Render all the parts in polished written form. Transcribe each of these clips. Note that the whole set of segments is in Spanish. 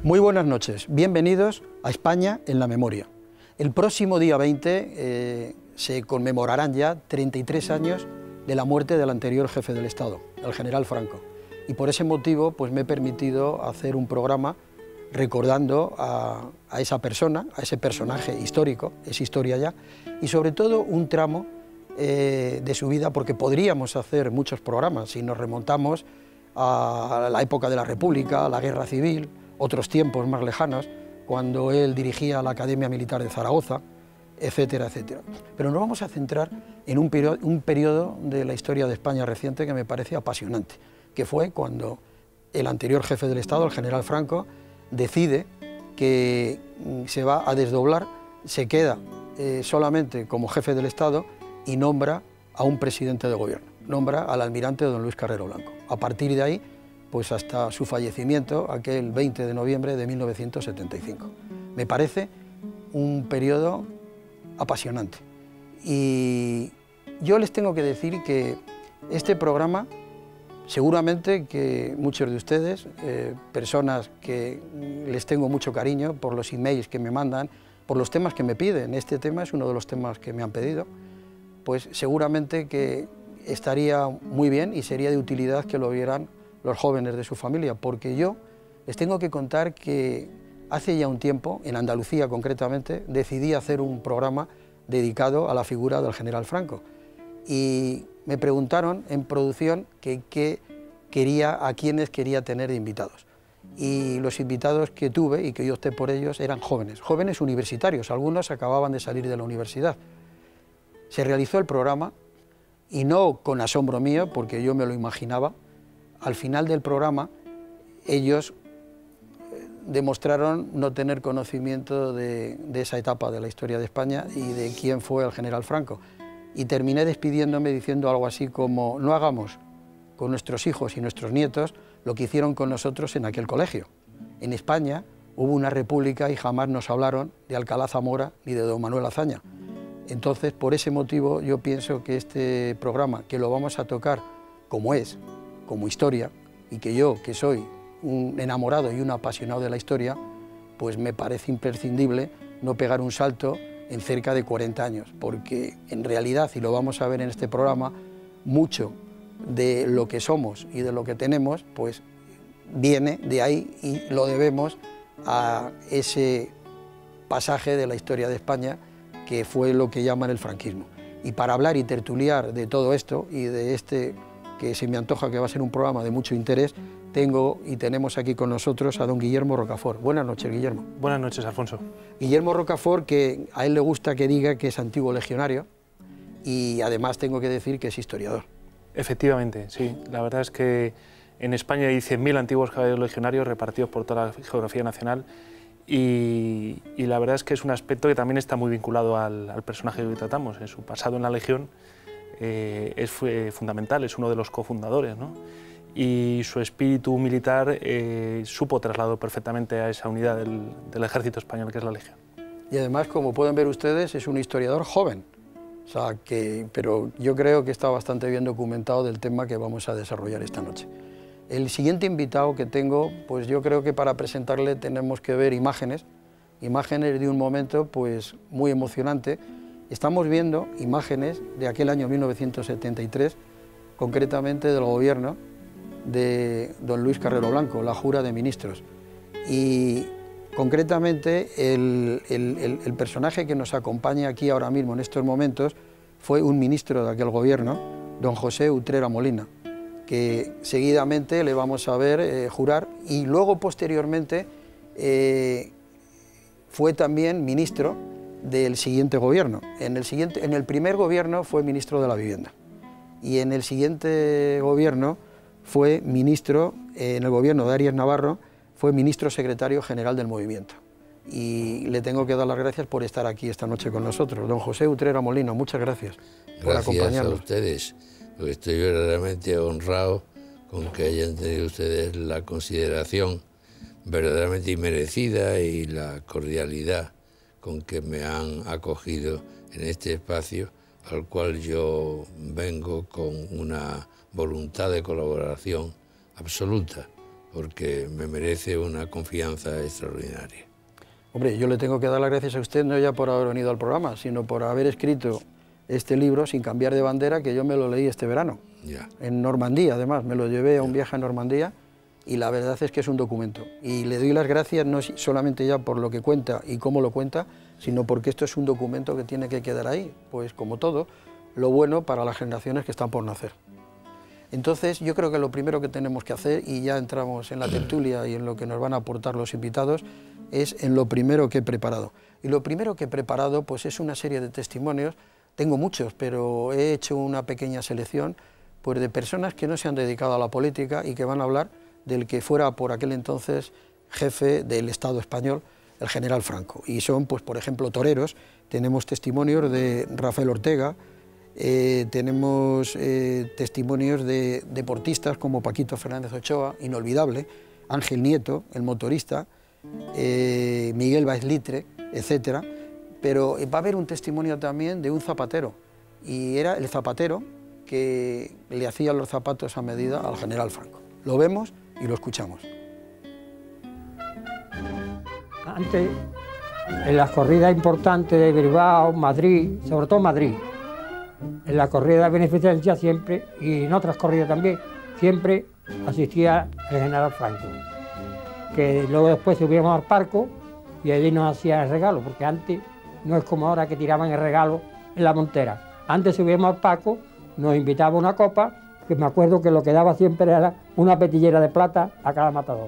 Muy buenas noches, bienvenidos a España en la memoria. El próximo día 20 se conmemorarán ya 33 años de la muerte del anterior jefe del Estado, el general Franco. Y por ese motivo pues me he permitido hacer un programa recordando a esa persona, a ese personaje histórico, es historia ya, y sobre todo un tramo de su vida, porque podríamos hacer muchos programas si nos remontamos a la época de la República, a la Guerra Civil, otros tiempos más lejanos, cuando él dirigía la Academia Militar de Zaragoza, etcétera, etcétera. Pero nos vamos a centrar en un periodo de la historia de España reciente que me parece apasionante, que fue cuando el anterior jefe del Estado, el general Franco, decide que se va a desdoblar, se queda solamente como jefe del Estado y nombra a un presidente de gobierno, nombra al almirante don Luis Carrero Blanco. A partir de ahí, pues hasta su fallecimiento, aquel 20 de noviembre de 1975. Me parece un periodo apasionante. Y yo les tengo que decir que este programa, seguramente que muchos de ustedes, personas que les tengo mucho cariño por los emails que me mandan, por los temas que me piden, este tema es uno de los temas que me han pedido, pues seguramente que estaría muy bien y sería de utilidad que lo vieran los jóvenes de su familia, porque yo les tengo que contar que hace ya un tiempo, en Andalucía concretamente, decidí hacer un programa dedicado a la figura del general Franco. Y me preguntaron en producción a quiénes quería tener de invitados. Y los invitados que tuve y que yo opté por ellos eran jóvenes universitarios, algunos acababan de salir de la universidad. Se realizó el programa, y no con asombro mío, porque yo me lo imaginaba. Al final del programa, ellos demostraron no tener conocimiento de esa etapa de la historia de España y de quién fue el general Franco. Y terminé despidiéndome diciendo algo así como: no hagamos con nuestros hijos y nuestros nietos lo que hicieron con nosotros en aquel colegio. En España hubo una república y jamás nos hablaron de Alcalá Zamora ni de don Manuel Azaña. Entonces, por ese motivo, yo pienso que este programa, que lo vamos a tocar como es, como historia, y que yo, que soy un enamorado y un apasionado de la historia, pues me parece imprescindible no pegar un salto en cerca de 40 años, porque en realidad, y lo vamos a ver en este programa, mucho de lo que somos y de lo que tenemos, pues viene de ahí y lo debemos a ese pasaje de la historia de España que fue lo que llaman el franquismo. Y para hablar y tertuliar de todo esto y de este, que se me antoja que va a ser un programa de mucho interés, tenemos aquí con nosotros a don Guillermo Rocafort. Buenas noches, Guillermo. Buenas noches, Alfonso. Guillermo Rocafort, que a él le gusta que diga que es antiguo legionario y además tengo que decir que es historiador. Efectivamente, sí. La verdad es que en España hay 100.000 antiguos caballeros legionarios repartidos por toda la geografía nacional y la verdad es que es un aspecto que también está muy vinculado al personaje que hoy tratamos. En su pasado en la Legión fue fundamental, es uno de los cofundadores, ¿no? Y su espíritu militar supo trasladar perfectamente a esa unidad del ejército español que es la Legión. Y además, como pueden ver ustedes, es un historiador joven, pero yo creo que está bastante bien documentado del tema que vamos a desarrollar esta noche. El siguiente invitado que tengo, pues yo creo que para presentarle tenemos que ver imágenes de un momento pues muy emocionante. Estamos viendo imágenes de aquel año 1973, concretamente del gobierno de don Luis Carrero Blanco, la jura de ministros. Y concretamente el personaje que nos acompaña aquí ahora mismo en estos momentos fue un ministro de aquel gobierno, don José Utrera Molina, que seguidamente le vamos a ver jurar, y luego posteriormente fue también ministro del siguiente gobierno. En el primer gobierno fue ministro de la Vivienda y en el siguiente gobierno fue ministro, en el gobierno de Arias Navarro, fue ministro secretario general del movimiento. Y le tengo que dar las gracias por estar aquí esta noche con nosotros. Don José Utrera Molina, muchas gracias por acompañarnos. Gracias a ustedes, porque estoy verdaderamente honrado con que hayan tenido ustedes la consideración verdaderamente inmerecida y la cordialidad con que me han acogido en este espacio, al cual yo vengo con una voluntad de colaboración absoluta, porque me merece una confianza extraordinaria. Hombre, yo le tengo que dar las gracias a usted no ya por haber venido al programa, sino por haber escrito este libro sin cambiar de bandera, que yo me lo leí este verano. Ya. En Normandía, además, me lo llevé a un viaje a Normandía y la verdad es que es un documento. Y le doy las gracias no solamente ya por lo que cuenta y cómo lo cuenta, sino porque esto es un documento que tiene que quedar ahí, pues como todo, lo bueno para las generaciones que están por nacer. Entonces, yo creo que lo primero que tenemos que hacer, y ya entramos en la tertulia y en lo que nos van a aportar los invitados, es en lo primero que he preparado. Y lo primero que he preparado pues es una serie de testimonios, tengo muchos, pero he hecho una pequeña selección pues, de personas que no se han dedicado a la política y que van a hablar del que fuera por aquel entonces jefe del Estado español, el general Franco. Y son, pues, por ejemplo, toreros. Tenemos testimonios de Rafael Ortega, tenemos testimonios de deportistas como Paquito Fernández Ochoa, inolvidable, Ángel Nieto, el motorista, Miguel Baez Litre, etcétera. Pero va a haber un testimonio también de un zapatero, y era el zapatero que le hacía los zapatos a medida al general Franco. Lo vemos y lo escuchamos. Antes, en las corridas importantes de Bilbao, Madrid, sobre todo Madrid, en la corrida de beneficencia siempre, y en otras corridas también, siempre asistía el general Franco. Que luego después subíamos al Parco y allí nos hacía el regalo, porque antes no es como ahora que tiraban el regalo en la montera. Antes subíamos al Parco, nos invitaba una copa, que me acuerdo que lo que daba siempre era una petillera de plata a cada matador.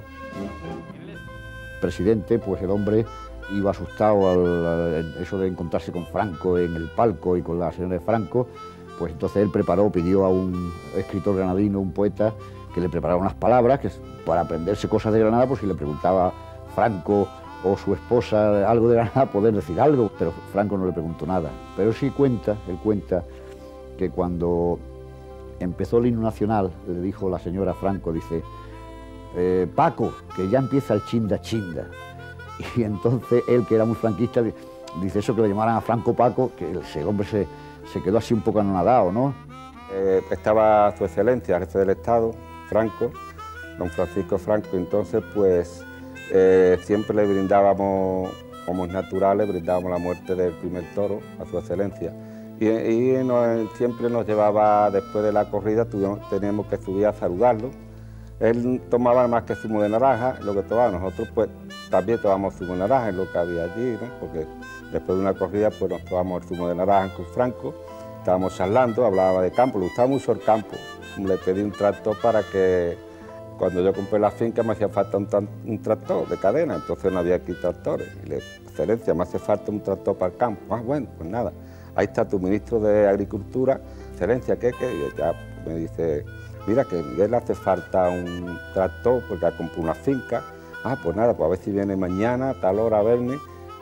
Presidente, pues el hombre iba asustado al eso de encontrarse con Franco en el palco y con la señora de Franco, pues entonces él pidió a un escritor granadino, un poeta, que le preparara unas palabras para aprenderse cosas de Granada, pues si le preguntaba Franco o su esposa algo de Granada, poder decir algo, pero Franco no le preguntó nada. Pero sí él cuenta que cuando empezó el himno nacional, le dijo la señora Franco, dice, Paco, que ya empieza el chinda chinda. Y entonces él, que era muy franquista, dice eso, que le llamaran a Franco Paco, que ese hombre se quedó así un poco anonadado, ¿no? Estaba su excelencia, el jefe del Estado, Franco, don Francisco Franco, entonces pues siempre le brindábamos, como es natural, le brindábamos la muerte del primer toro a su excelencia. Y siempre nos llevaba, después de la corrida, teníamos que subir a saludarlo. Él tomaba más que zumo de naranja, lo que tomaba nosotros, pues también tomamos zumo de naranja, es lo que había allí, ¿no? Porque después de una corrida, pues nos tomamos el zumo de naranja con Franco, estábamos charlando, hablábamos de campo, le gustaba mucho el campo. Le pedí un tractor para que, cuando yo compré la finca, me hacía falta un tractor de cadena, entonces no había aquí tractores. Y le dije, excelencia, me hace falta un tractor para el campo. Ah, bueno, pues nada, ahí está tu ministro de Agricultura, excelencia, ¿qué? Y ya me dice, mira, que a Miguel le hace falta un tractor porque ha comprado una finca. Ah, pues nada, pues a ver si viene mañana a tal hora a verme.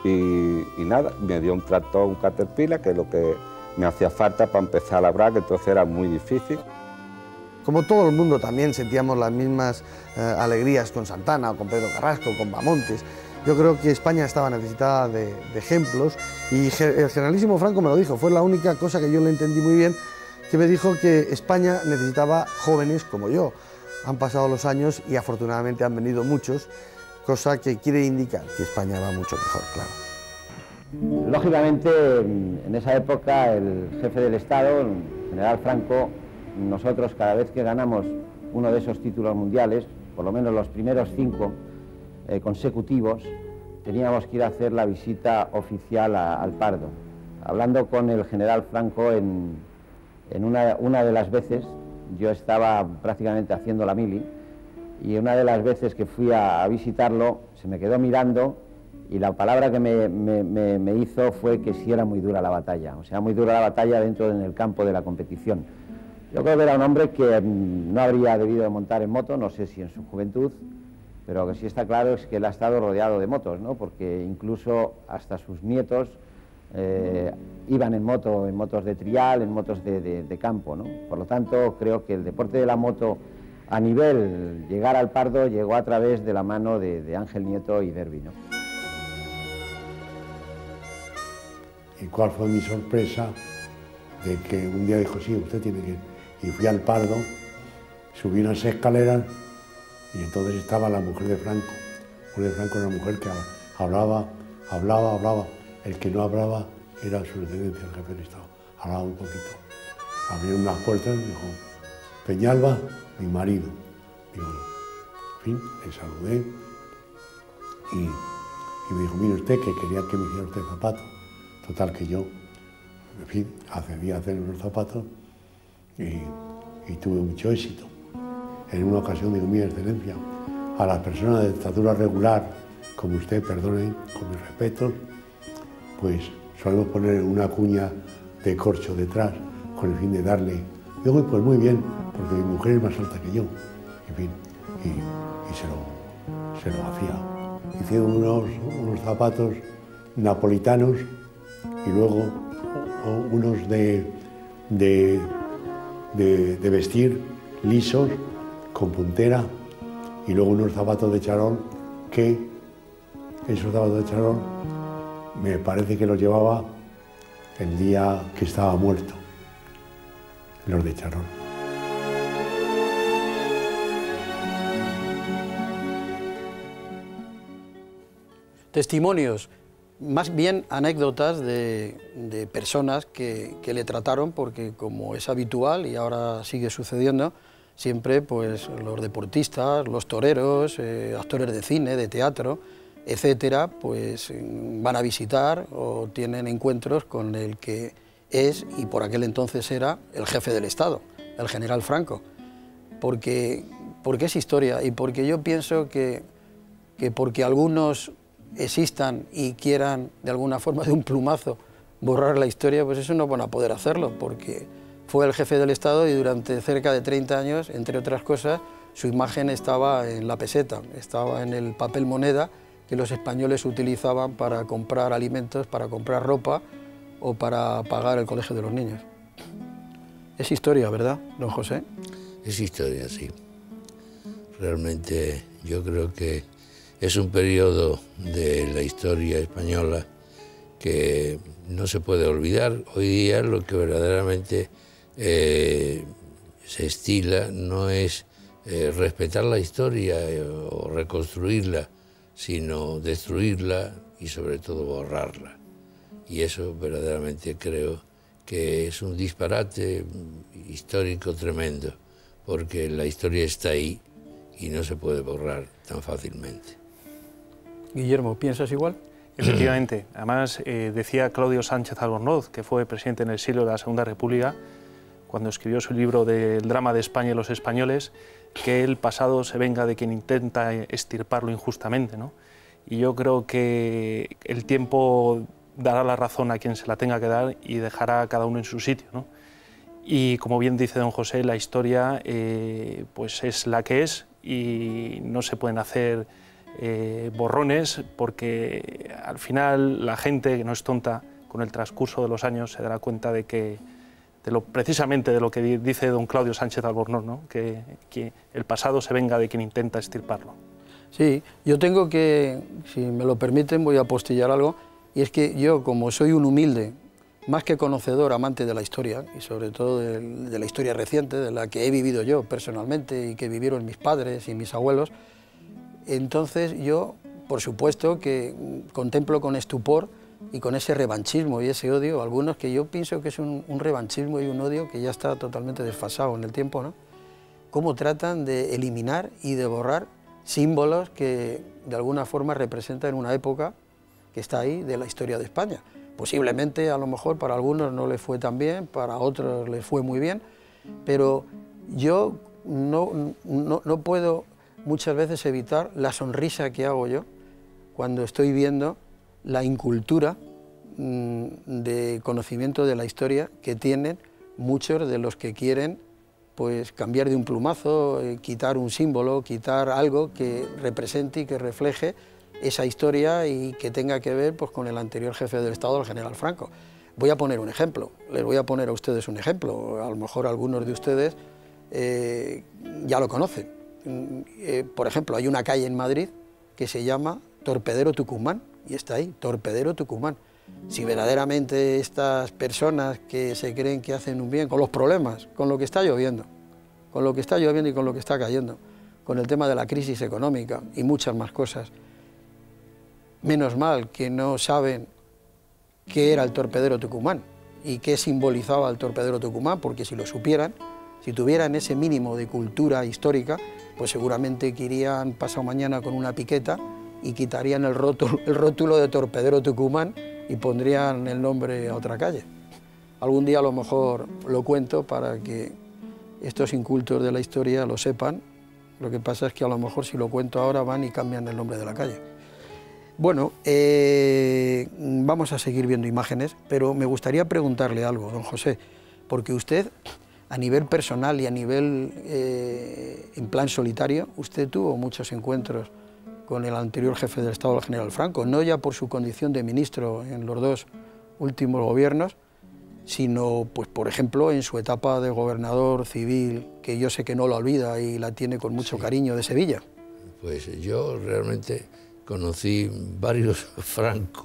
Y nada, me dio un tractor, un Caterpillar, que es lo que me hacía falta para empezar a labrar, que entonces era muy difícil. Como todo el mundo también sentíamos las mismas alegrías con Santana, o con Pedro Carrasco, con Bamontes. Yo creo que España estaba necesitada de ejemplos y el generalísimo Franco me lo dijo, fue la única cosa que yo le entendí muy bien, que me dijo que España necesitaba jóvenes como yo. Han pasado los años y afortunadamente han venido muchos, cosa que quiere indicar que España va mucho mejor, claro. Lógicamente, en esa época, el jefe del Estado, el general Franco, nosotros cada vez que ganamos uno de esos títulos mundiales, por lo menos los primeros 5 consecutivos, teníamos que ir a hacer la visita oficial al Pardo. Hablando con el general Franco, en una de las veces, yo estaba prácticamente haciendo la mili, y una de las veces que fui a visitarlo, se me quedó mirando, y la palabra que me hizo fue que sí era muy dura la batalla, o sea, muy dura la batalla dentro del campo de la competición. Yo creo que era un hombre que no habría debido de montar en moto, no sé si en su juventud, pero lo que sí está claro es que él ha estado rodeado de motos, ¿no? Porque incluso hasta sus nietos iban en motos de trial, en motos de campo, ¿no? Por lo tanto, creo que el deporte de la moto, a nivel llegar al Pardo, llegó a través de la mano de Ángel Nieto y Derby, ¿no? ¿Y cuál fue mi sorpresa? De que un día dijo, sí, usted tiene que ir. Y fui al Pardo, subí unas escaleras Y entonces estaba la mujer de Franco. La mujer de Franco era una mujer que hablaba. El que no hablaba era su excelencia, el jefe del Estado. Hablaba un poquito. Abrieron unas puertas y dijo, Peñalba, mi marido. Digo, en fin, le saludé y me dijo, mire usted, que quería que me hiciera usted zapatos. Total que yo, en fin, accedí a hacer unos zapatos y tuve mucho éxito. En una ocasión digo, mire, excelencia, a las personas de estatura regular, como usted, perdone, con mis respetos, pues solemos poner una cuña de corcho detrás con el fin de darle. Digo, pues muy bien, porque mi mujer es más alta que yo. En fin, y se lo hacía. Hicieron unos zapatos napolitanos y luego unos de vestir lisos, con puntera, y luego unos zapatos de charol que esos zapatos de charol me parece que los llevaba el día que estaba muerto, los de charol. Testimonios, más bien anécdotas de personas que le trataron, porque como es habitual y ahora sigue sucediendo, siempre pues los deportistas, los toreros, actores de cine, de teatro, etcétera, pues van a visitar o tienen encuentros con el que es y por aquel entonces era el jefe del Estado, el general Franco, porque es historia y porque yo pienso que porque algunos existan y quieran de alguna forma de un plumazo borrar la historia, pues eso no van a poder hacerlo, porque fue el jefe del Estado y durante cerca de 30 años, entre otras cosas, su imagen estaba en la peseta, estaba en el papel moneda que los españoles utilizaban para comprar alimentos, para comprar ropa o para pagar el colegio de los niños. Es historia, ¿verdad, don José? Es historia, sí. Realmente yo creo que es un periodo de la historia española que no se puede olvidar. Hoy día lo que verdaderamente se estila no es respetar la historia o reconstruirla, sino destruirla y sobre todo borrarla. Y eso verdaderamente creo que es un disparate histórico tremendo, porque la historia está ahí y no se puede borrar tan fácilmente. Guillermo, ¿piensas igual? Efectivamente. Además, decía Claudio Sánchez Albornoz, que fue presidente en el siglo de la Segunda República, cuando escribió su libro del drama de España y los españoles, que el pasado se venga de quien intenta extirparlo injustamente, ¿no? Y yo creo que el tiempo dará la razón a quien se la tenga que dar y dejará a cada uno en su sitio, ¿no? Y como bien dice don José, la historia pues es la que es y no se pueden hacer borrones, porque al final la gente que no es tonta, con el transcurso de los años se dará cuenta de que precisamente de lo que dice don Claudio Sánchez Albornoz, ¿no? que el pasado se venga de quien intenta extirparlo. Sí, yo tengo que, si me lo permiten, voy a apostillar algo, y es que yo, como soy un humilde, más que conocedor, amante de la historia, y sobre todo de la historia reciente, de la que he vivido yo personalmente y que vivieron mis padres y mis abuelos, entonces yo, por supuesto, que contemplo con estupor y con ese revanchismo y ese odio, algunos que yo pienso que es un revanchismo y un odio que ya está totalmente desfasado en el tiempo, ¿no? Cómo tratan de eliminar y de borrar símbolos que de alguna forma representan una época que está ahí de la historia de España. Posiblemente, a lo mejor, para algunos no les fue tan bien, para otros les fue muy bien, pero yo no puedo muchas veces evitar la sonrisa que hago yo cuando estoy viendo la incultura de conocimiento de la historia que tienen muchos de los que quieren pues cambiar de un plumazo, quitar un símbolo, quitar algo que represente y que refleje esa historia y que tenga que ver pues, con el anterior jefe del Estado, el general Franco. Voy a poner un ejemplo, les voy a poner a ustedes un ejemplo, a lo mejor algunos de ustedes ya lo conocen. Por ejemplo, hay una calle en Madrid que se llama Torpedero Tucumán, y está ahí, Torpedero Tucumán. Si verdaderamente estas personas que se creen que hacen un bien con los problemas, con lo que está lloviendo y con lo que está cayendo, con el tema de la crisis económica y muchas más cosas. Menos mal que no saben qué era el torpedero Tucumán y qué simbolizaba el torpedero Tucumán, porque si lo supieran, si tuvieran ese mínimo de cultura histórica, pues seguramente que irían pasado mañana con una piqueta y quitarían el rótulo de torpedero Tucumán y pondrían el nombre a otra calle. Algún día a lo mejor lo cuento para que estos incultos de la historia lo sepan. Lo que pasa es que a lo mejor si lo cuento ahora van y cambian el nombre de la calle. Bueno, vamos a seguir viendo imágenes, pero me gustaría preguntarle algo, don José, porque usted, a nivel personal y a nivel en plan solitario, usted tuvo muchos encuentros con el anterior jefe del Estado, el general Franco, no ya por su condición de ministro en los dos últimos gobiernos, sino, pues, por ejemplo, en su etapa de gobernador civil, que yo sé que no la olvida y la tiene con mucho cariño, de Sevilla. Pues yo realmente conocí varios Francos.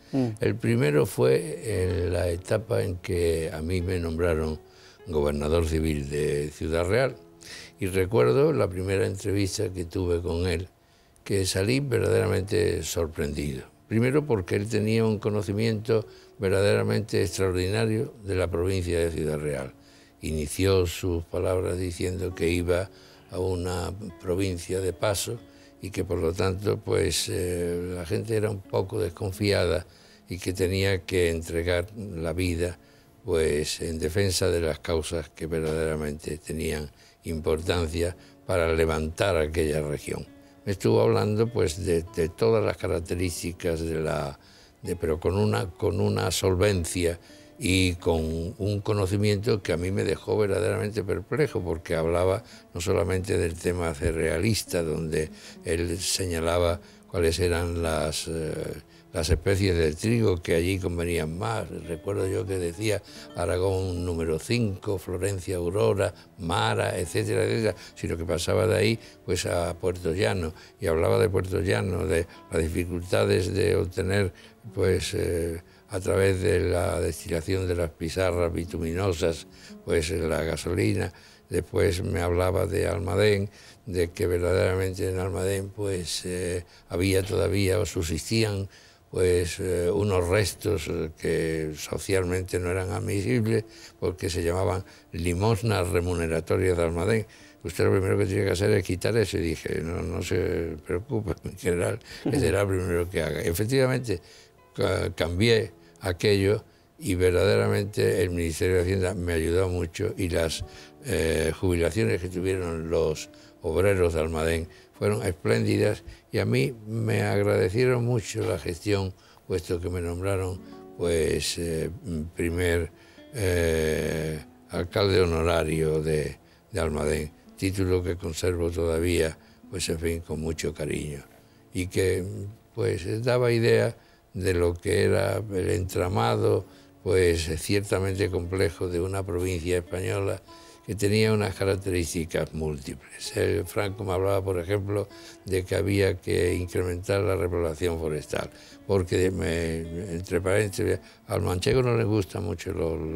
El primero fue en la etapa en que a mí me nombraron gobernador civil de Ciudad Real, y recuerdo la primera entrevista que tuve con él, que salí verdaderamente sorprendido. Primero porque él tenía un conocimiento verdaderamente extraordinario de la provincia de Ciudad Real. Inició sus palabras diciendo que iba a una provincia de paso y que por lo tanto pues la gente era un poco desconfiada y que tenía que entregar la vida pues en defensa de las causas que verdaderamente tenían importancia para levantar aquella región. Me estuvo hablando pues de todas las características pero con una solvencia y con un conocimiento que a mí me dejó verdaderamente perplejo, porque hablaba no solamente del tema cerealista, donde él señalaba cuáles eran las especies de trigo que allí convenían más. Recuerdo yo que decía Aragón número 5, Florencia Aurora, Mara, etcétera, etcétera, sino que pasaba de ahí pues a Puerto Llano, y hablaba de Puerto Llano, de las dificultades de obtener pues a través de la destilación de las pizarras bituminosas pues la gasolina. Después me hablaba de Almadén, de que verdaderamente en Almadén pues había todavía o subsistían pues unos restos que socialmente no eran admisibles, porque se llamaban limosnas remuneratorias de Almadén. Usted lo primero que tiene que hacer es quitar eso, y dije, no se preocupe, en general, ese será lo primero que haga. Efectivamente, cambié aquello y verdaderamente el Ministerio de Hacienda me ayudó mucho, y las jubilaciones que tuvieron los obreros de Almadén fueron espléndidas, y a mí me agradecieron mucho la gestión, puesto que me nombraron pues primer alcalde honorario de Almadén, título que conservo todavía, pues en fin, con mucho cariño, y que pues daba idea de lo que era el entramado pues ciertamente complejo de una provincia española que tenía unas características múltiples. El Franco me hablaba, por ejemplo, de que había que incrementar la repoblación forestal, porque, entre paréntesis, al manchego no le gustan mucho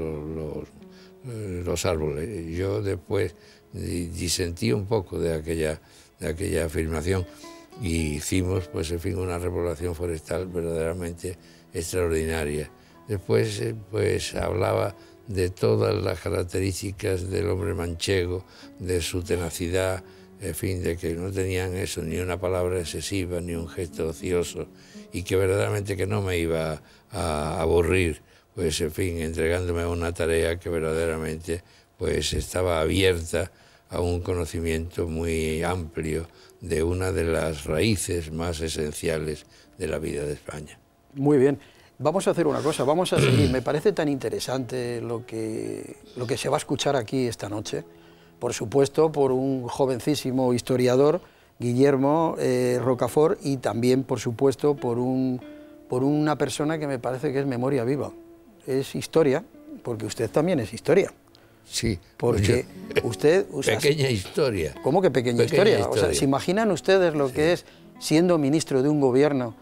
los árboles. Yo después disentí un poco de aquella afirmación, y hicimos, pues, en fin, una repoblación forestal verdaderamente extraordinaria. Después, pues, hablaba de todas las características del hombre manchego, de su tenacidad, en fin, de que no tenían eso, ni una palabra excesiva, ni un gesto ocioso, y que verdaderamente que no me iba a aburrir, pues, en fin, entregándome a una tarea que verdaderamente, pues, estaba abierta a un conocimiento muy amplio de una de las raíces más esenciales de la vida de España. Muy bien. Vamos a hacer una cosa, vamos a seguir. Me parece tan interesante lo que se va a escuchar aquí esta noche, por supuesto, por un jovencísimo historiador, Guillermo Rocafort, y también, por supuesto, por una persona que me parece que es memoria viva. Es historia, porque usted también es historia. Sí, porque usted... pequeña historia. ¿Cómo que pequeña historia? O sea, ¿se imaginan ustedes lo que es, siendo ministro de un gobierno,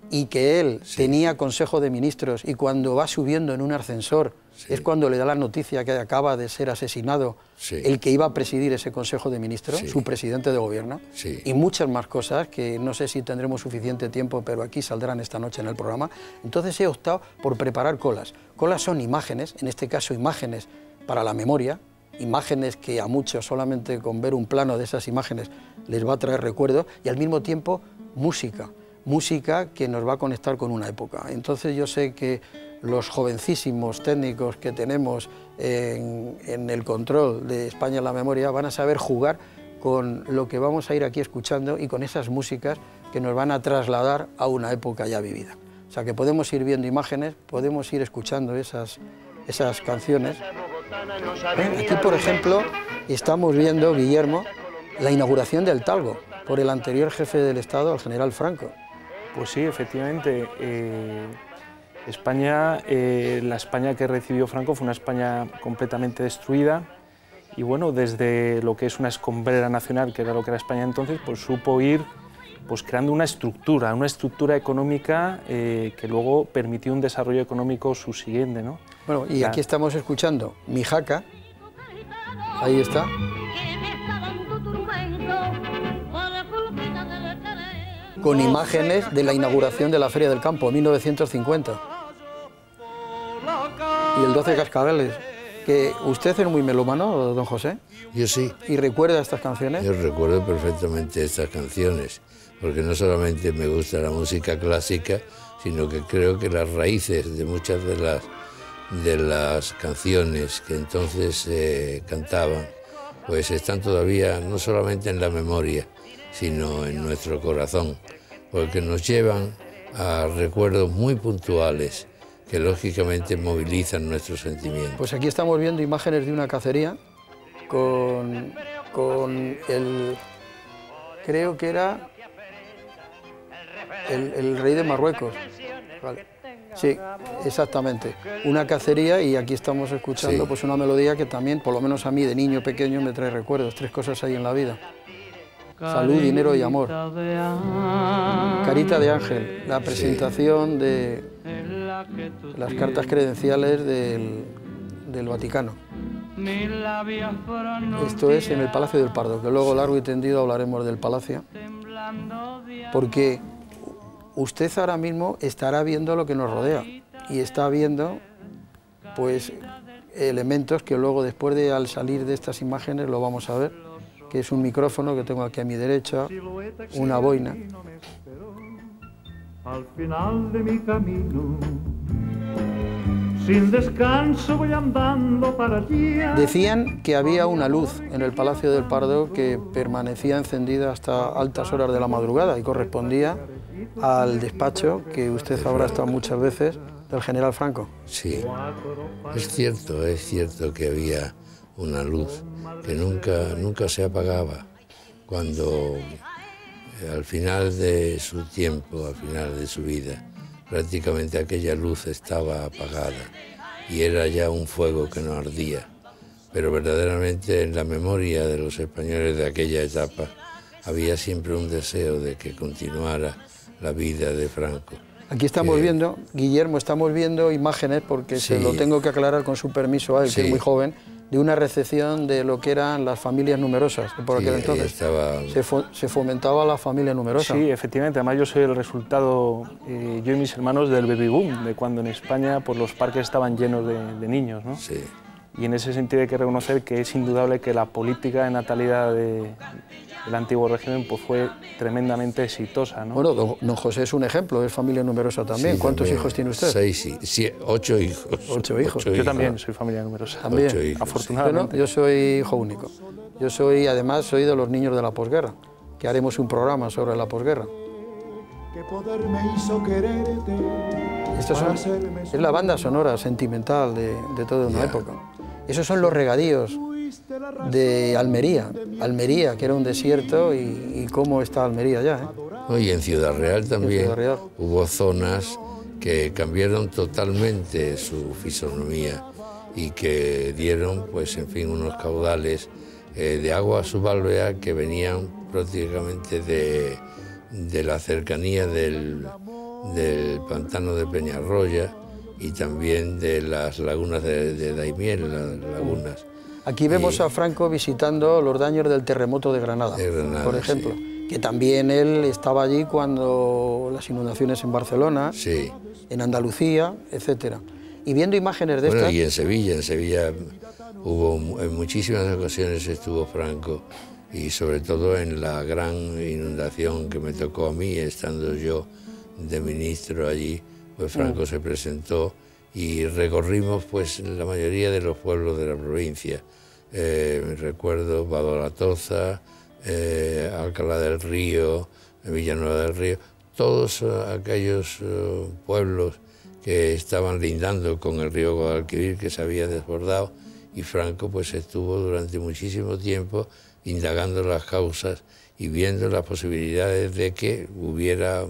y que él tenía Consejo de Ministros, y cuando va subiendo en un ascensor es cuando le da la noticia que acaba de ser asesinado el que iba a presidir ese Consejo de Ministros, su presidente de gobierno, y muchas más cosas que no sé si tendremos suficiente tiempo, pero aquí saldrán esta noche en el programa. Entonces he optado por preparar colas. Colas son imágenes, en este caso imágenes para la memoria, imágenes que a muchos solamente con ver un plano de esas imágenes les va a traer recuerdos, y al mismo tiempo música que nos va a conectar con una época. Entonces yo sé que los jovencísimos técnicos que tenemos en el control de España en la memoria van a saber jugar con lo que vamos a ir aquí escuchando y con esas músicas que nos van a trasladar a una época ya vivida. O sea que podemos ir viendo imágenes, podemos ir escuchando esas canciones. Aquí, por ejemplo, estamos viendo, Guillermo, la inauguración del Talgo por el anterior jefe del Estado, el general Franco. Pues sí, efectivamente. España, la España que recibió Franco fue una España completamente destruida, y bueno, desde lo que es una escombrera nacional, que era lo que era España entonces, pues supo ir pues creando una estructura económica que luego permitió un desarrollo económico subsiguiente, ¿no? Bueno, y aquí estamos escuchando Mi Jaca, ahí está. Con imágenes de la inauguración de la Feria del Campo, 1950. Y el 12 Cascabeles, que usted es muy melómano, don José. Yo sí. ¿Y recuerda estas canciones? Yo recuerdo perfectamente estas canciones, porque no solamente me gusta la música clásica, sino que creo que las raíces de muchas de las canciones que entonces se cantaban, pues están todavía no solamente en la memoria, sino en nuestro corazón, porque nos llevan a recuerdos muy puntuales que lógicamente movilizan nuestros sentimientos. Pues aquí estamos viendo imágenes de una cacería con el, creo que era el rey de Marruecos. Vale. Sí, exactamente. Una cacería, y aquí estamos escuchando pues una melodía que también, por lo menos a mí de niño pequeño, me trae recuerdos. Tres cosas hay en la vida: salud, dinero y amor. Carita de Ángel, la presentación de las cartas credenciales del Vaticano. Esto es en el Palacio del Pardo, que luego largo y tendido hablaremos del Palacio, porque usted ahora mismo estará viendo lo que nos rodea y está viendo pues elementos que luego, después de al salir de estas imágenes, lo vamos a ver, que es un micrófono que tengo aquí a mi derecha, una boina. Al final de mi camino, sin descanso voy andando para allí. Decían que había una luz en el Palacio del Pardo que permanecía encendida hasta altas horas de la madrugada y correspondía al despacho que usted habrá estado muchas veces del general Franco. Sí, es cierto que había una luz que nunca se apagaba. Cuando al final de su tiempo, al final de su vida, prácticamente aquella luz estaba apagada y era ya un fuego que no ardía. Pero verdaderamente en la memoria de los españoles de aquella etapa había siempre un deseo de que continuara la vida de Franco. Aquí estamos viendo, Guillermo, estamos viendo imágenes, porque se lo tengo que aclarar con su permiso a él, que es muy joven, de una recepción de lo que eran las familias numerosas, que por aquel entonces se fomentaba la familia numerosa. Sí, efectivamente, además yo soy el resultado, yo y mis hermanos, del baby boom, de cuando en España pues, los parques estaban llenos de niños, ¿no? Sí. Y en ese sentido hay que reconocer que es indudable que la política de natalidad del antiguo régimen pues, fue tremendamente exitosa, ¿no? Bueno, don José es un ejemplo, es familia numerosa también. Sí, ¿Cuántos también. hijos tiene usted? 8 hijos. 8 hijos. Yo también soy familia numerosa. También. 8 hijos, afortunadamente. Bueno, yo soy hijo único. Yo soy, además, soy de los niños de la posguerra, que haremos un programa sobre la posguerra. Esto es la banda sonora sentimental de toda una época. Esos son los regadíos de Almería. Almería, que era un desierto, y cómo está Almería ya, ¿eh? Y en Ciudad Real también Ciudad Real hubo zonas que cambiaron totalmente su fisonomía y que dieron, pues, en fin, unos caudales de agua subalvea que venían prácticamente de la cercanía del del pantano de Peñarroya y también de las lagunas de Daimiel, las lagunas. Aquí vemos a Franco visitando los daños del terremoto de Granada, por ejemplo, sí, que también él estaba allí cuando las inundaciones en Barcelona, sí, en Andalucía, etcétera. Y viendo imágenes de estas... Y en Sevilla hubo, en muchísimas ocasiones estuvo Franco, y sobre todo en la gran inundación que me tocó a mí, estando yo de ministro allí, pues Franco se presentó y recorrimos pues la mayoría de los pueblos de la provincia. Recuerdo Badolatoza, Alcalá del Río, Villanueva del Río, todos aquellos pueblos que estaban lindando con el río Guadalquivir, que se había desbordado, y Franco pues estuvo durante muchísimo tiempo indagando las causas y viendo las posibilidades de que hubiera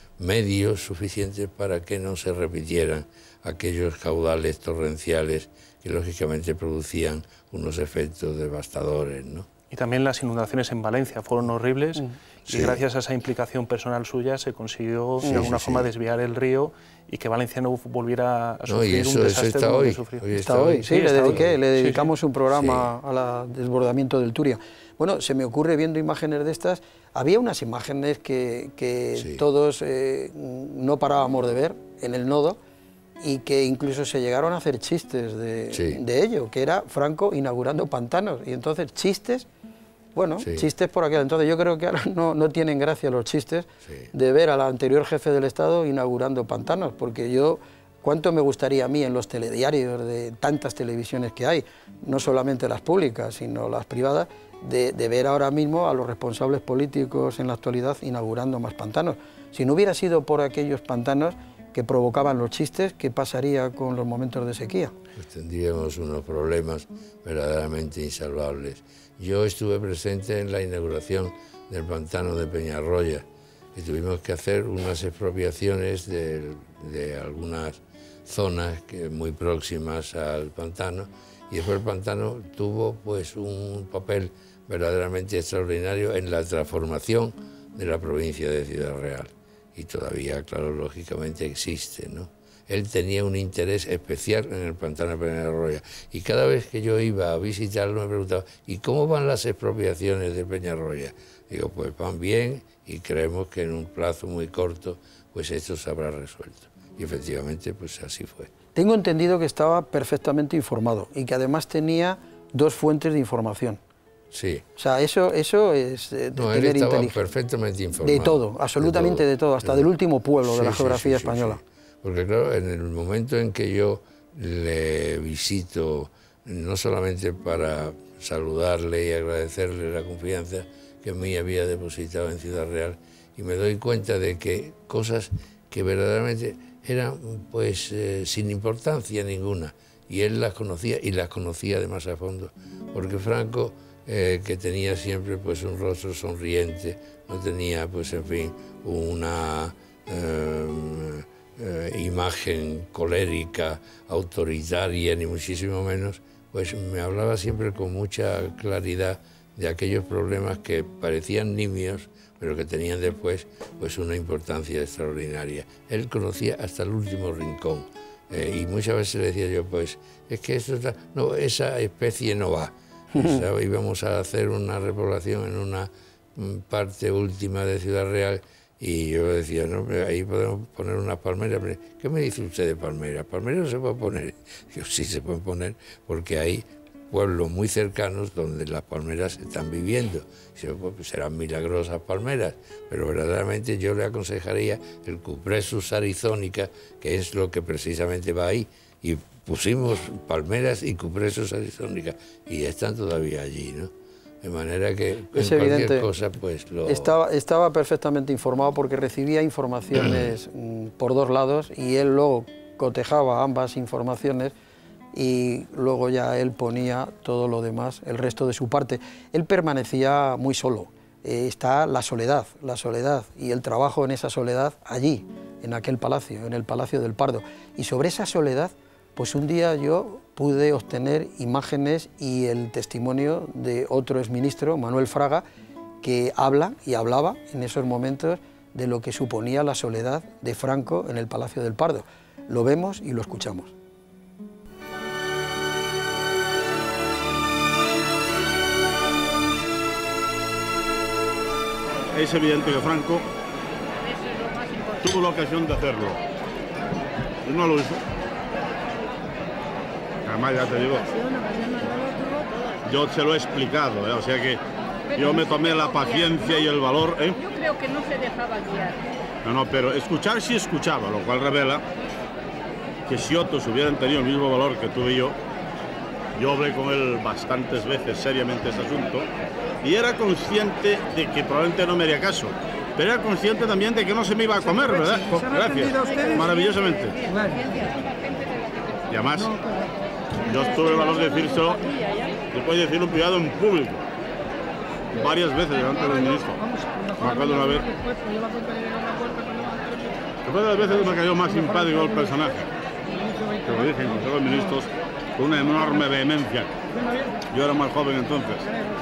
medios suficientes para que no se repitieran aquellos caudales torrenciales que lógicamente producían unos efectos devastadores, ¿no? Y también las inundaciones en Valencia fueron horribles y gracias a esa implicación personal suya se consiguió de alguna forma desviar el río y que Valencia no volviera a sufrir un desastre como el que sufrió. Está hoy, sí, le dedicamos un programa al desbordamiento del Turia. Bueno, se me ocurre viendo imágenes de estas, había unas imágenes que todos no parábamos de ver en el nodo y que incluso se llegaron a hacer chistes de ello, que era Franco inaugurando pantanos, y entonces chistes, bueno, chistes por aquel entonces. Yo creo que ahora no tienen gracia los chistes de ver al anterior jefe del Estado inaugurando pantanos, porque yo, cuánto me gustaría a mí en los telediarios de tantas televisiones que hay, no solamente las públicas, sino las privadas, de ver ahora mismo a los responsables políticos en la actualidad inaugurando más pantanos. Si no hubiera sido por aquellos pantanos que provocaban los chistes, ¿qué pasaría con los momentos de sequía? Pues tendríamos unos problemas verdaderamente insalvables. Yo estuve presente en la inauguración del pantano de Peñarroya y tuvimos que hacer unas expropiaciones de algunas zonas muy próximas al pantano, y después el pantano tuvo pues un papel verdaderamente extraordinario en la transformación de la provincia de Ciudad Real. Y todavía, claro, lógicamente existe, ¿no? Él tenía un interés especial en el pantano de Peñarroya, y cada vez que yo iba a visitarlo me preguntaba, ¿y cómo van las expropiaciones de Peñarroya? Digo, pues van bien, y creemos que en un plazo muy corto pues esto se habrá resuelto. Y efectivamente pues así fue. Tengo entendido que estaba perfectamente informado y que además tenía dos fuentes de información. Sí. O sea, eso es no, él estaba perfectamente informado. De todo, absolutamente de todo, hasta del último pueblo de la geografía española. Porque claro, en el momento en que yo le visito, no solamente para saludarle y agradecerle la confianza que en mí había depositado en Ciudad Real, y me doy cuenta de que cosas que verdaderamente eran pues sin importancia ninguna, y él las conocía, y las conocía además a fondo, porque Franco, que tenía siempre pues un rostro sonriente, no tenía pues en fin una imagen colérica, autoritaria, ni muchísimo menos, pues me hablaba siempre con mucha claridad de aquellos problemas que parecían nimios, pero que tenían después pues una importancia extraordinaria. Él conocía hasta el último rincón, y muchas veces le decía yo, pues es que esto está... no, esa especie no va. Íbamos a hacer una repoblación en una parte última de Ciudad Real, y yo decía, no, ahí podemos poner unas palmeras. ¿Qué me dice usted de palmeras? ¿Palmeras no se puede poner? Yo, sí se pueden poner, porque hay pueblos muy cercanos donde las palmeras están viviendo. Pues serán milagrosas palmeras, pero verdaderamente yo le aconsejaría el Cupressus arizonica, que es lo que precisamente va ahí. Y pusimos palmeras y Cupressus arizonica, y están todavía allí, ¿no? De manera que en cualquier cosa pues lo... Estaba perfectamente informado, porque recibía informaciones por dos lados, y él luego cotejaba ambas informaciones, y luego ya él ponía todo lo demás, el resto de su parte. Él permanecía muy solo. Está la soledad y el trabajo en esa soledad allí, en aquel palacio, en el Palacio del Pardo. Y sobre esa soledad, pues un día yo pude obtener imágenes y el testimonio de otro exministro, Manuel Fraga, que habla y hablaba en esos momentos de lo que suponía la soledad de Franco en el Palacio del Pardo. Lo vemos y lo escuchamos. Es evidente que Franco tuvo la ocasión de hacerlo y no lo hizo. Además, ya te digo, yo se lo he explicado, o sea que yo me tomé la paciencia y el valor. Yo creo que no se dejaba guiar. No, pero escuchar sí escuchaba, lo cual revela que si otros hubieran tenido el mismo valor que tuve yo hablé con él bastantes veces seriamente ese asunto y era consciente de que probablemente no me haría caso, pero era consciente también de que no se me iba a comer, ¿verdad? Gracias, maravillosamente. Y además, yo tuve el valor de decírselo, después de decirlo en privado en público, varias veces delante del ministro. Me acuerdo una vez. Fue de las veces que me cayó más simpático el personaje. Que lo dije en el Consejo de Ministros con una enorme vehemencia. Yo era más joven entonces.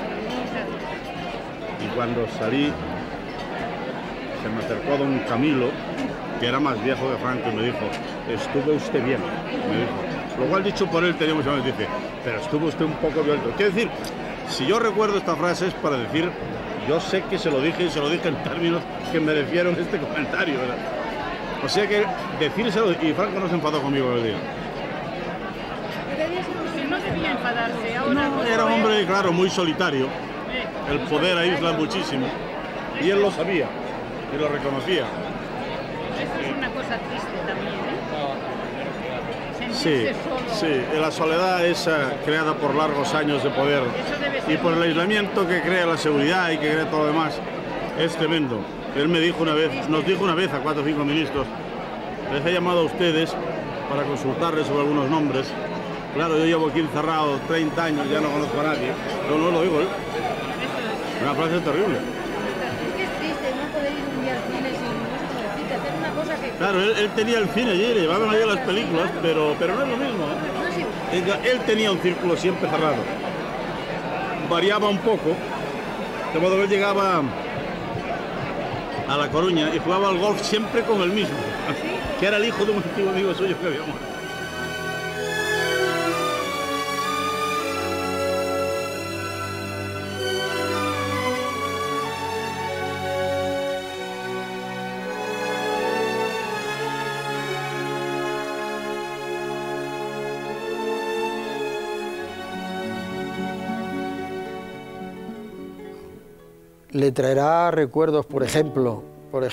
Y cuando salí, se me acercó don Camilo, que era más viejo que Franco, y me dijo, estuvo usted bien, me dijo. Lo cual dicho por él tenía mucho más, dice, pero estuvo usted un poco violento. Quiero decir, si yo recuerdo esta frase es para decir, yo sé que se lo dije y se lo dije en términos que merecieron este comentario, ¿verdad? O sea que decírselo, y Franco no se enfadó conmigo el día. No debía enfadarse ahora. No, era un hombre, claro, muy solitario. El poder aísla muchísimo. Y él lo sabía, y lo reconocía. Eso es una cosa triste también, ¿eh? Sí, la soledad esa creada por largos años de poder y por el aislamiento que crea la seguridad y que crea todo lo demás, es tremendo. Él me dijo una vez, nos dijo una vez a 4 o 5 ministros, les he llamado a ustedes para consultarles sobre algunos nombres. Claro, yo llevo aquí encerrado 30 años, ya no conozco a nadie. Yo no lo digo, ¿eh? Una frase terrible. Es que es triste no poder ir un día al cine sin hacer una cosa que... Claro, él tenía el cine allí, le llevaban allí las películas, pero no es lo mismo, ¿eh? Él tenía un círculo siempre cerrado. Variaba un poco, de modo que él llegaba a La Coruña y jugaba al golf siempre con el mismo, que era el hijo de un antiguo amigo suyo que había muerto. Le traerá recuerdos, por ejemplo,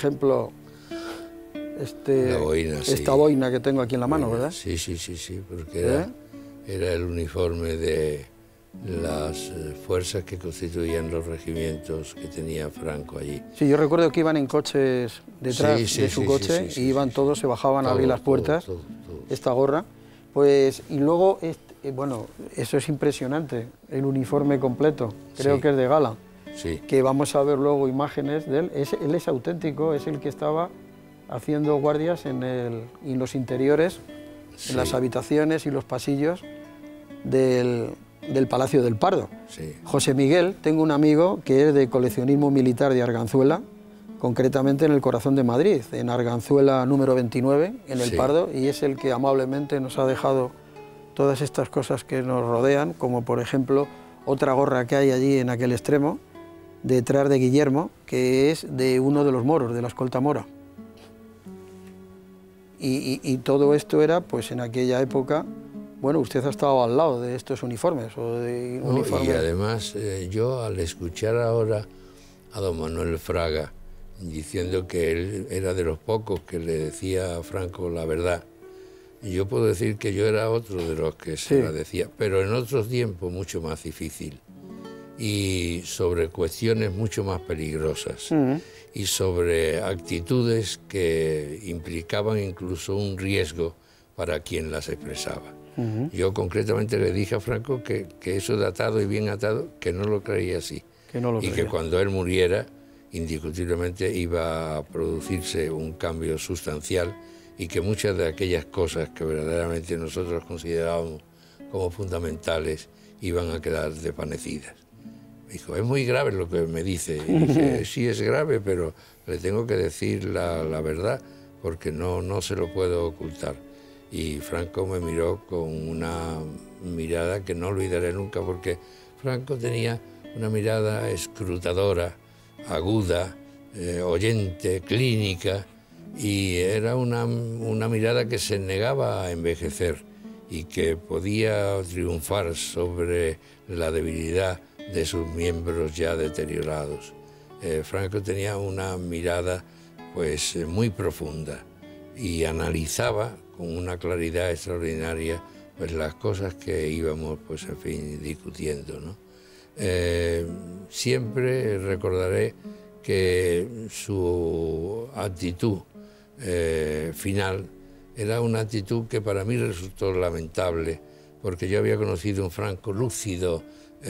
la boina, esta boina que tengo aquí en la mano, ¿verdad? Sí, porque era el uniforme de las fuerzas que constituían los regimientos que tenía Franco allí. Sí, yo recuerdo que iban en coches detrás de su coche y iban todos, se bajaban a abrir las puertas, todo. Esta gorra. Pues, y luego, bueno, eso es impresionante, el uniforme completo, creo que es de gala. Sí. Que vamos a ver luego imágenes de él. Él es auténtico, es el que estaba haciendo guardias en los interiores, en las habitaciones y los pasillos del Palacio del Pardo. Sí. José Miguel, tengo un amigo que es de coleccionismo militar de Arganzuela, concretamente en el corazón de Madrid, en Arganzuela número 29, en el Pardo, y es el que amablemente nos ha dejado todas estas cosas que nos rodean, como por ejemplo otra gorra que hay allí en aquel extremo, detrás de Guillermo, que es de uno de los moros, de la escolta mora. Y todo esto era, pues en aquella época, bueno, usted ha estado al lado de estos uniformes. Y además, yo al escuchar ahora a don Manuel Fraga diciendo que él era de los pocos que le decía a Franco la verdad, yo puedo decir que yo era otro de los que se la decía, pero en otros tiempos mucho más difícil. Y sobre cuestiones mucho más peligrosas y sobre actitudes que implicaban incluso un riesgo para quien las expresaba. Yo concretamente le dije a Franco que eso de atado y bien atado, que no lo creía así. Que cuando él muriera, indiscutiblemente iba a producirse un cambio sustancial y que muchas de aquellas cosas que verdaderamente nosotros considerábamos como fundamentales iban a quedar desvanecidas. Me dijo, es muy grave lo que me dice. Y dije, sí es grave, pero le tengo que decir la verdad porque no se lo puedo ocultar. Y Franco me miró con una mirada que no olvidaré nunca, porque Franco tenía una mirada escrutadora, aguda, oyente, clínica, y era una mirada que se negaba a envejecer y que podía triunfar sobre la debilidad de sus miembros ya deteriorados. Franco tenía una mirada pues muy profunda y analizaba con una claridad extraordinaria pues las cosas que íbamos pues en fin discutiendo, ¿no? Siempre recordaré que su actitud final era una actitud que para mí resultó lamentable, porque yo había conocido un Franco lúcido,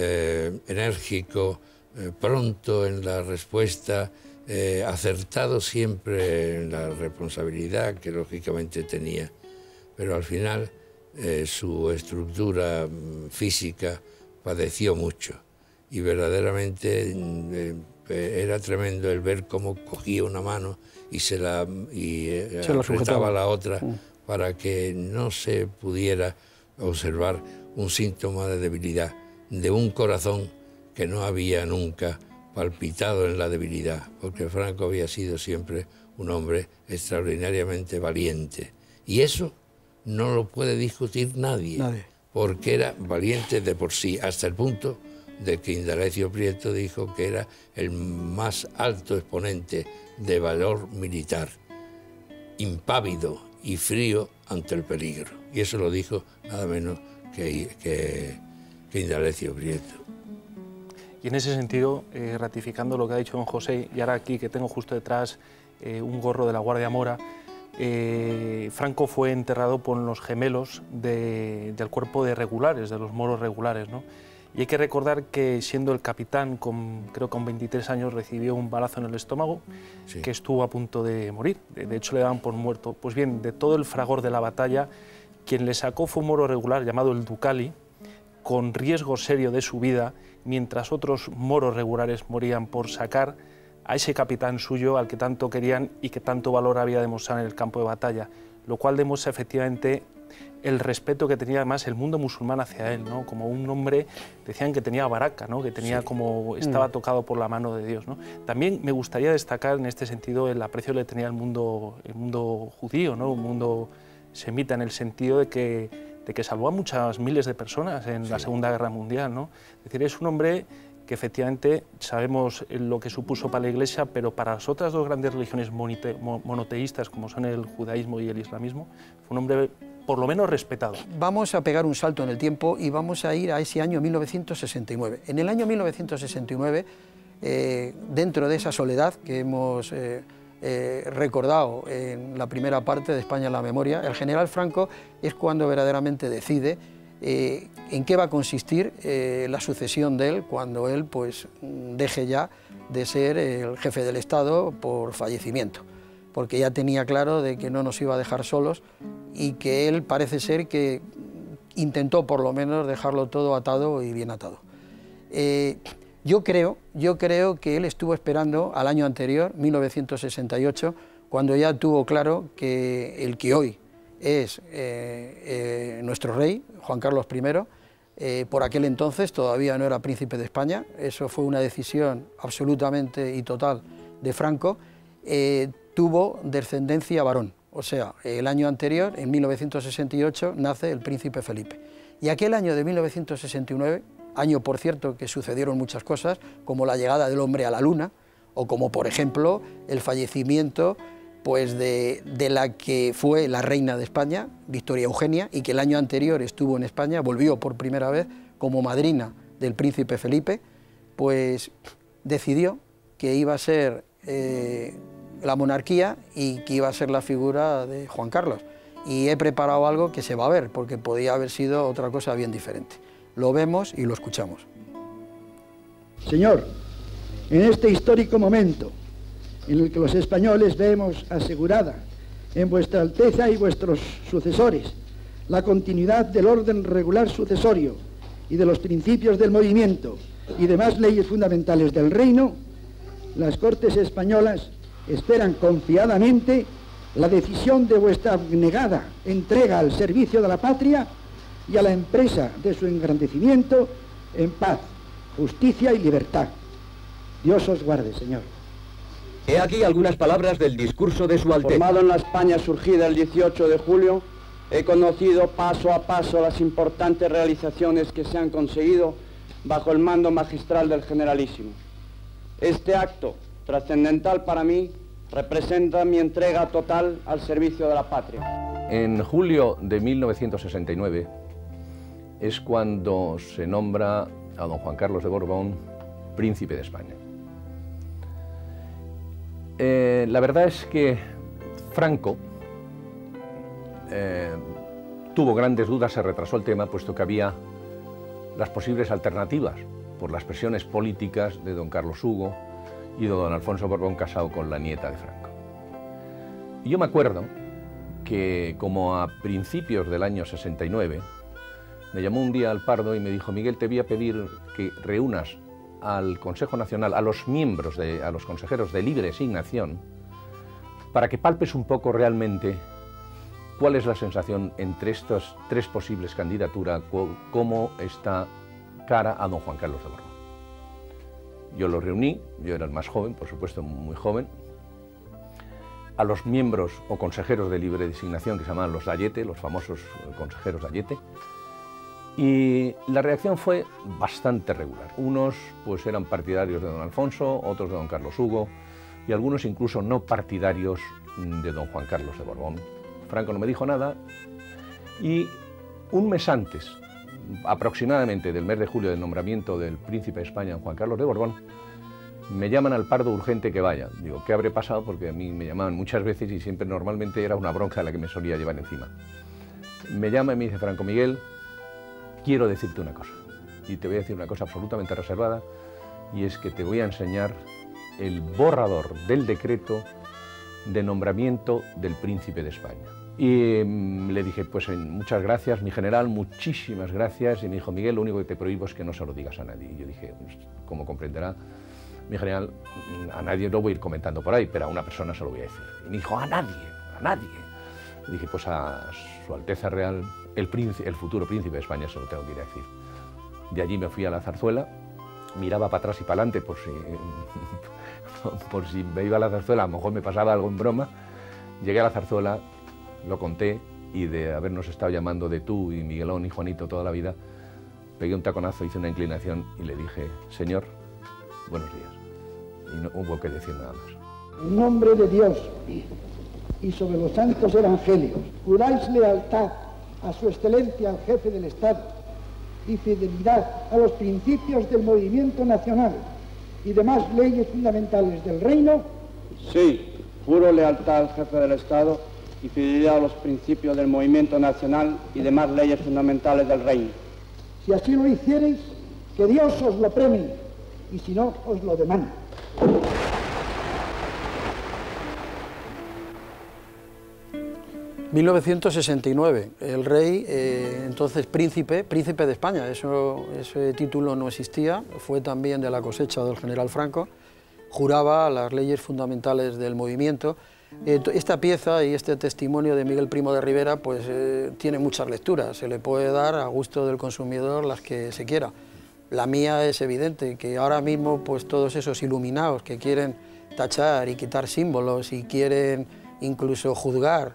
enérgico, pronto en la respuesta, acertado siempre en la responsabilidad que lógicamente tenía, pero al final su estructura física padeció mucho y verdaderamente era tremendo el ver cómo cogía una mano y se la apretaba la otra para que no se pudiera observar un síntoma de debilidad, de un corazón que no había nunca palpitado en la debilidad, porque Franco había sido siempre un hombre extraordinariamente valiente. Y eso no lo puede discutir nadie, porque era valiente de por sí, hasta el punto de que Indalecio Prieto dijo que era el más alto exponente de valor militar, impávido y frío ante el peligro. Y eso lo dijo nada menos que Indalecio Prieto. Y en ese sentido, ratificando lo que ha dicho don José, y ahora aquí que tengo justo detrás un gorro de la Guardia Mora, Franco fue enterrado por los gemelos del cuerpo de regulares, de los moros regulares, ¿no? Y hay que recordar que siendo el capitán, creo que con 23 años, recibió un balazo en el estómago, sí, que estuvo a punto de morir. De hecho, le daban por muerto. Pues bien, de todo el fragor de la batalla, quien le sacó fue un moro regular llamado el Ducali, con riesgo serio de su vida, mientras otros moros regulares morían por sacar a ese capitán suyo al que tanto querían y que tanto valor había demostrado en el campo de batalla, lo cual demuestra efectivamente el respeto que tenía además el mundo musulmán hacia él, ¿no? Como un hombre, decían que tenía baraka, ¿no? Que tenía, sí, como estaba tocado por la mano de Dios, ¿no? También me gustaría destacar en este sentido el aprecio que le tenía el mundo judío, ¿no? Un mundo semita, en el sentido de que salvó a muchas miles de personas en, sí, la Segunda Guerra Mundial, ¿no? Es decir, es un hombre que efectivamente sabemos lo que supuso para la Iglesia, pero para las otras dos grandes religiones monoteístas, como son el judaísmo y el islamismo, fue un hombre por lo menos respetado. Vamos a pegar un salto en el tiempo y vamos a ir a ese año 1969. En el año 1969, dentro de esa soledad que hemos recordado en la primera parte de España en la memoria, el general Franco es cuando verdaderamente decide en qué va a consistir la sucesión de él cuando él pues deje ya de ser el jefe del Estado por fallecimiento, porque ya tenía claro de que no nos iba a dejar solos y que él parece ser que intentó por lo menos dejarlo todo atado y bien atado. Yo creo que él estuvo esperando al año anterior, 1968, cuando ya tuvo claro que el que hoy es nuestro rey, Juan Carlos I, por aquel entonces todavía no era príncipe de España, eso fue una decisión absolutamente y total de Franco, tuvo descendencia varón, o sea, el año anterior, en 1968, nace el príncipe Felipe. Y aquel año de 1969, año por cierto que sucedieron muchas cosas, como la llegada del hombre a la luna, o como por ejemplo el fallecimiento pues de la que fue la reina de España, Victoria Eugenia, y que el año anterior estuvo en España, volvió por primera vez como madrina del príncipe Felipe, pues decidió que iba a ser la monarquía y que iba a ser la figura de Juan Carlos. Y he preparado algo que se va a ver, porque podía haber sido otra cosa bien diferente. Lo vemos y lo escuchamos. Señor, en este histórico momento en el que los españoles vemos asegurada en vuestra Alteza y vuestros sucesores la continuidad del orden regular sucesorio y de los principios del movimiento y demás leyes fundamentales del reino, las Cortes españolas esperan confiadamente la decisión de vuestra abnegada entrega al servicio de la patria y a la empresa de su engrandecimiento en paz, justicia y libertad. Dios os guarde, Señor. He aquí algunas palabras del discurso de su Alteza. Formado en la España surgida el 18 de julio, he conocido paso a paso las importantes realizaciones que se han conseguido bajo el mando magistral del Generalísimo. Este acto, trascendental para mí, representa mi entrega total al servicio de la patria. En julio de 1969 es cuando se nombra a don Juan Carlos de Borbón príncipe de España. La verdad es que Franco tuvo grandes dudas, se retrasó el tema, puesto que había las posibles alternativas por las presiones políticas de don Carlos Hugo y de don Alfonso Borbón casado con la nieta de Franco. Y yo me acuerdo que como a principios del año 69 me llamó un día al Pardo y me dijo: Miguel, te voy a pedir que reúnas al Consejo Nacional, a los miembros, a los consejeros de libre designación, para que palpes un poco realmente cuál es la sensación entre estas tres posibles candidaturas, cómo está cara a don Juan Carlos de Borbón. Yo los reuní, yo era el más joven, por supuesto muy joven, a los miembros o consejeros de libre designación que se llamaban los Dayete, los famosos consejeros Dayete, y la reacción fue bastante regular. Unos pues eran partidarios de don Alfonso, otros de don Carlos Hugo, y algunos incluso no partidarios de don Juan Carlos de Borbón. Franco no me dijo nada, y un mes antes, aproximadamente del mes de julio del nombramiento del príncipe de España, Juan Carlos de Borbón, me llaman al Pardo urgente que vaya. Digo, ¿qué habré pasado? Porque a mí me llamaban muchas veces y siempre normalmente era una bronca la que me solía llevar encima. Me llama y me dice: Franco Miguel, quiero decirte una cosa, y te voy a decir una cosa absolutamente reservada, y es que te voy a enseñar el borrador del decreto de nombramiento del príncipe de España. Y le dije: pues muchas gracias, mi general, muchísimas gracias. Y me dijo: Miguel, lo único que te prohíbo es que no se lo digas a nadie. Y yo dije: pues, como comprenderá, mi general, a nadie lo voy a ir comentando por ahí, pero a una persona se lo voy a decir. Y me dijo: a nadie, a nadie. Y dije: pues a Su Alteza Real, el futuro príncipe de España, se lo tengo que ir a decir. De allí me fui a la Zarzuela, miraba para atrás y para adelante por si me iba a la Zarzuela, a lo mejor me pasaba algo en broma. Llegué a la Zarzuela, lo conté, y de habernos estado llamando de tú y Miguelón y Juanito toda la vida, pegué un taconazo, hice una inclinación y le dije: Señor, buenos días. Y no hubo que decir nada más. En nombre de Dios y sobre los santos evangelios, juráis lealtad a su excelencia, al jefe del Estado, y fidelidad a los principios del movimiento nacional y demás leyes fundamentales del reino. Sí, juro lealtad al jefe del Estado y fidelidad a los principios del movimiento nacional y demás leyes fundamentales del reino. Si así lo hiciereis, que Dios os lo premie, y si no, os lo demanda. 1969, el rey, entonces príncipe de España, ese título no existía, fue también de la cosecha del general Franco, juraba las leyes fundamentales del movimiento. Esta pieza y este testimonio de Miguel Primo de Rivera pues tiene muchas lecturas, se le puede dar a gusto del consumidor las que se quiera. La mía es evidente, que ahora mismo pues todos esos iluminados que quieren tachar y quitar símbolos y quieren incluso juzgar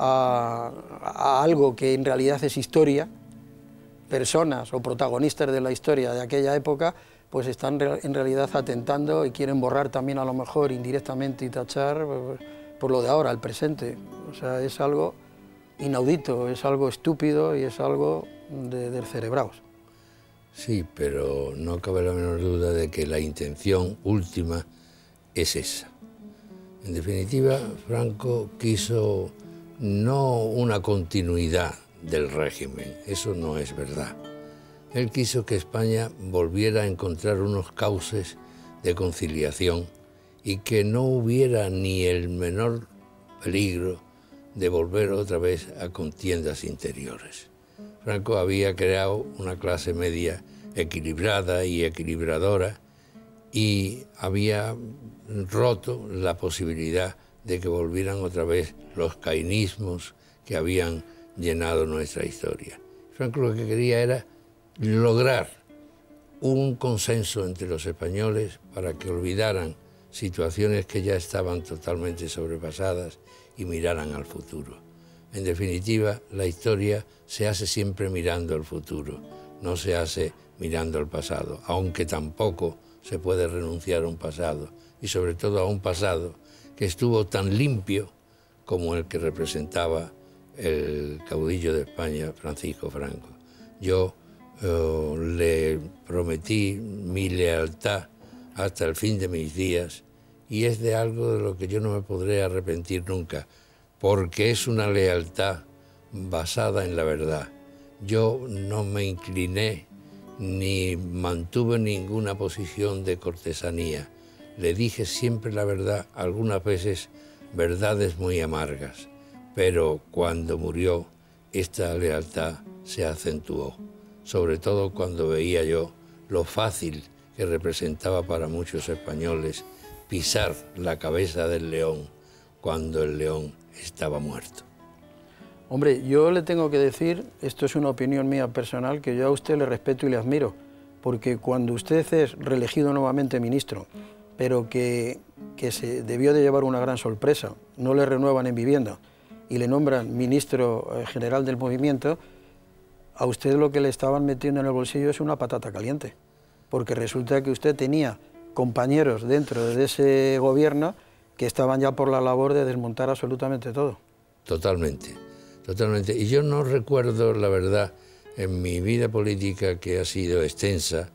a algo que en realidad es historia, personas o protagonistas de la historia de aquella época, pues están en realidad atentando y quieren borrar también a lo mejor indirectamente y tachar por lo de ahora, el presente. O sea, es algo inaudito, es algo estúpido y es algo de descerebrados. Sí, pero no cabe la menor duda de que la intención última es esa. En definitiva, Franco quiso no una continuidad del régimen, eso no es verdad. Él quiso que España volviera a encontrar unos cauces de conciliación y que no hubiera ni el menor peligro de volver otra vez a contiendas interiores. Franco había creado una clase media equilibrada y equilibradora, y había roto la posibilidad de que volvieran otra vez los cainismos que habían llenado nuestra historia. Franco lo que quería era lograr un consenso entre los españoles para que olvidaran situaciones que ya estaban totalmente sobrepasadas y miraran al futuro. En definitiva, la historia se hace siempre mirando al futuro, no se hace mirando al pasado, aunque tampoco se puede renunciar a un pasado, y sobre todo a un pasado que estuvo tan limpio como el que representaba el caudillo de España, Francisco Franco. Yo le prometí mi lealtad hasta el fin de mis días, y es de algo de lo que yo no me podré arrepentir nunca, porque es una lealtad basada en la verdad. Yo no me incliné ni mantuve ninguna posición de cortesanía. Le dije siempre la verdad, algunas veces verdades muy amargas, pero cuando murió esta lealtad se acentuó, sobre todo cuando veía yo lo fácil que representaba para muchos españoles pisar la cabeza del león cuando el león estaba muerto. Hombre, yo le tengo que decir, esto es una opinión mía personal, que yo a usted le respeto y le admiro, porque cuando usted es reelegido nuevamente ministro, pero que se debió de llevar una gran sorpresa, no le renuevan en vivienda y le nombran ministro general del movimiento, a usted lo que le estaban metiendo en el bolsillo es una patata caliente, porque resulta que usted tenía compañeros dentro de ese gobierno que estaban ya por la labor de desmontar absolutamente todo. Totalmente, totalmente. Y yo no recuerdo, la verdad, en mi vida política, que ha sido extensa,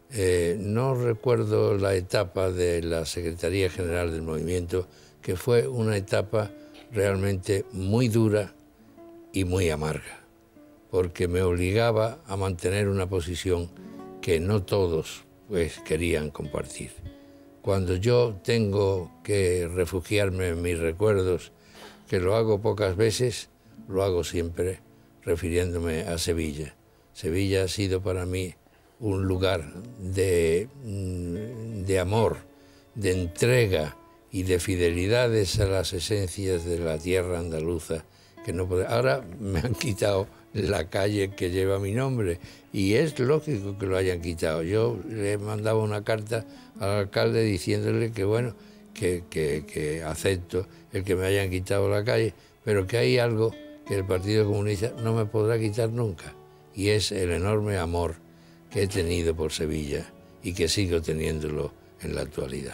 no recuerdo la etapa de la Secretaría General del Movimiento, que fue una etapa realmente muy dura y muy amarga, porque me obligaba a mantener una posición que no todos pues querían compartir. Cuando yo tengo que refugiarme en mis recuerdos, que lo hago pocas veces, lo hago siempre refiriéndome a Sevilla. Sevilla ha sido para mí un lugar de amor, de entrega y de fidelidades a las esencias de la tierra andaluza, que no puede... Ahora me han quitado la calle que lleva mi nombre y es lógico que lo hayan quitado. Yo le mandaba una carta al alcalde diciéndole que bueno, que acepto el que me hayan quitado la calle, pero que hay algo que el Partido Comunista no me podrá quitar nunca, y es el enorme amor que he tenido por Sevilla y que sigo teniéndolo en la actualidad.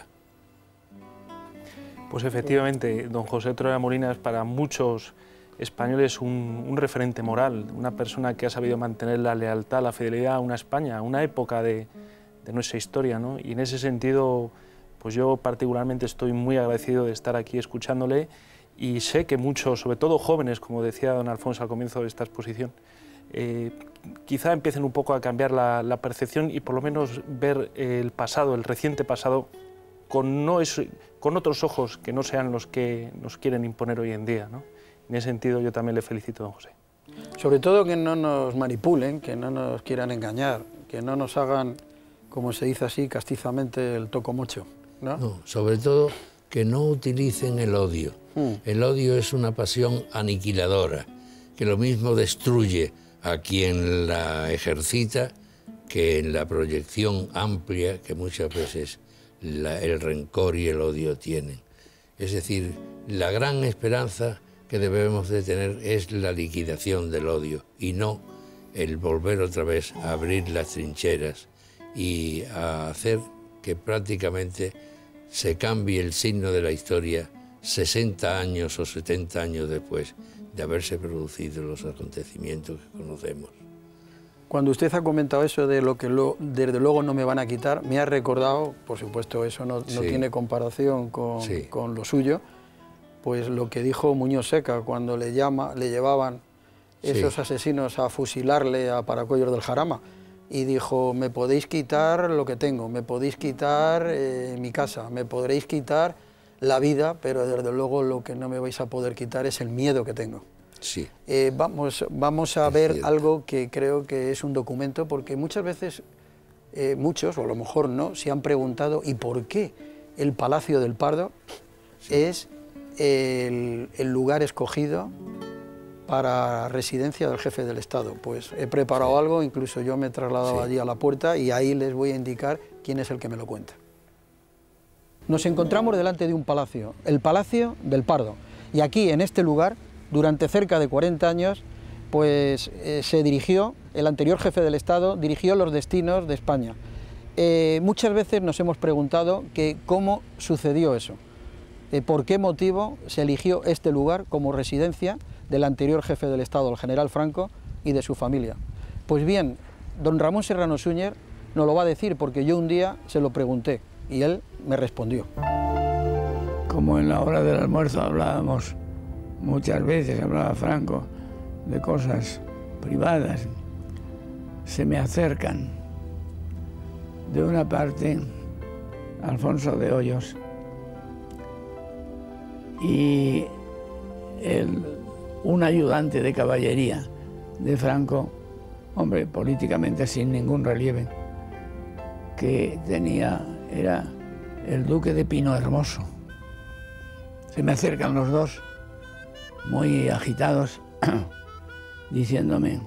Pues efectivamente, don José Troya Molina es para muchos españoles un referente moral, una persona que ha sabido mantener la lealtad, la fidelidad a una España, a una época de nuestra historia, ¿no? Y en ese sentido, pues yo particularmente estoy muy agradecido de estar aquí escuchándole, y sé que muchos, sobre todo jóvenes, como decía don Alfonso al comienzo de esta exposición, quizá empiecen un poco a cambiar la percepción y por lo menos ver el pasado, el reciente pasado, con otros ojos que no sean los que nos quieren imponer hoy en día, ¿no? En ese sentido yo también le felicito, don José. Sobre todo que no nos manipulen, que no nos quieran engañar, que no nos hagan, como se dice así castizamente, el tocomocho, ¿no? No, sobre todo que no utilicen el odio. El odio es una pasión aniquiladora, que lo mismo destruye a quien la ejercita que en la proyección amplia que muchas veces el rencor y el odio tienen. Es decir, la gran esperanza que debemos de tener es la liquidación del odio y no el volver otra vez a abrir las trincheras y a hacer que prácticamente se cambie el signo de la historia 60 años o 70 años después de haberse producido los acontecimientos que conocemos. Cuando usted ha comentado eso de lo que desde luego no me van a quitar, me ha recordado, por supuesto eso no tiene comparación con lo suyo, pues lo que dijo Muñoz Seca cuando le llevaban esos asesinos a fusilarle a Paracuellos del Jarama, y dijo: me podéis quitar lo que tengo, me podéis quitar mi casa, me podréis quitar la vida, pero desde luego lo que no me vais a poder quitar es el miedo que tengo. Sí. Vamos a ver algo que creo que es un documento, porque muchas veces muchos, o a lo mejor no, se han preguntado ¿y por qué el Palacio del Pardo es el lugar escogido para residencia del jefe del Estado? Pues he preparado algo, incluso yo me he trasladado allí a la puerta y ahí les voy a indicar quién es el que me lo cuenta. Nos encontramos delante de un palacio, el Palacio del Pardo, y aquí en este lugar, durante cerca de 40 años, pues se dirigió, el anterior jefe del Estado dirigió los destinos de España. Muchas veces nos hemos preguntado que cómo sucedió eso, por qué motivo se eligió este lugar como residencia del anterior jefe del Estado, el general Franco, y de su familia. Pues bien, don Ramón Serrano Súñer nos lo va a decir, porque yo un día se lo pregunté y él me respondió. Como en la hora del almuerzo hablábamos muchas veces, hablaba Franco de cosas privadas, se me acercan de una parte Alfonso de Hoyos y un ayudante de caballería de Franco, hombre, políticamente sin ningún relieve, que era el duque de Pino Hermoso. Se me acercan los dos, muy agitados, diciéndome,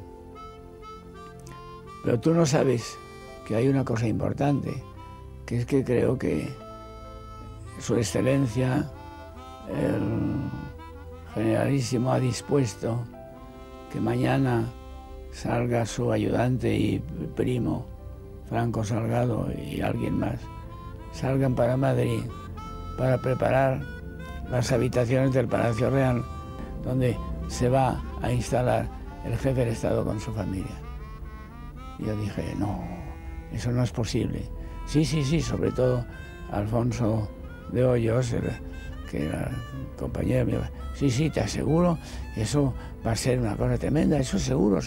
pero tú no sabes que hay una cosa importante, que es que creo que Su Excelencia, el Generalísimo, ha dispuesto que mañana salga su ayudante y primo, Franco Salgado, y alguien más, salgan para Madrid para preparar las habitaciones del Palacio Real, donde se va a instalar el jefe del Estado con su familia. Y yo dije, no, eso no es posible. Sí, sobre todo Alfonso de Hoyos, que era compañero mío. Sí, te aseguro, eso va a ser una cosa tremenda, eso seguro.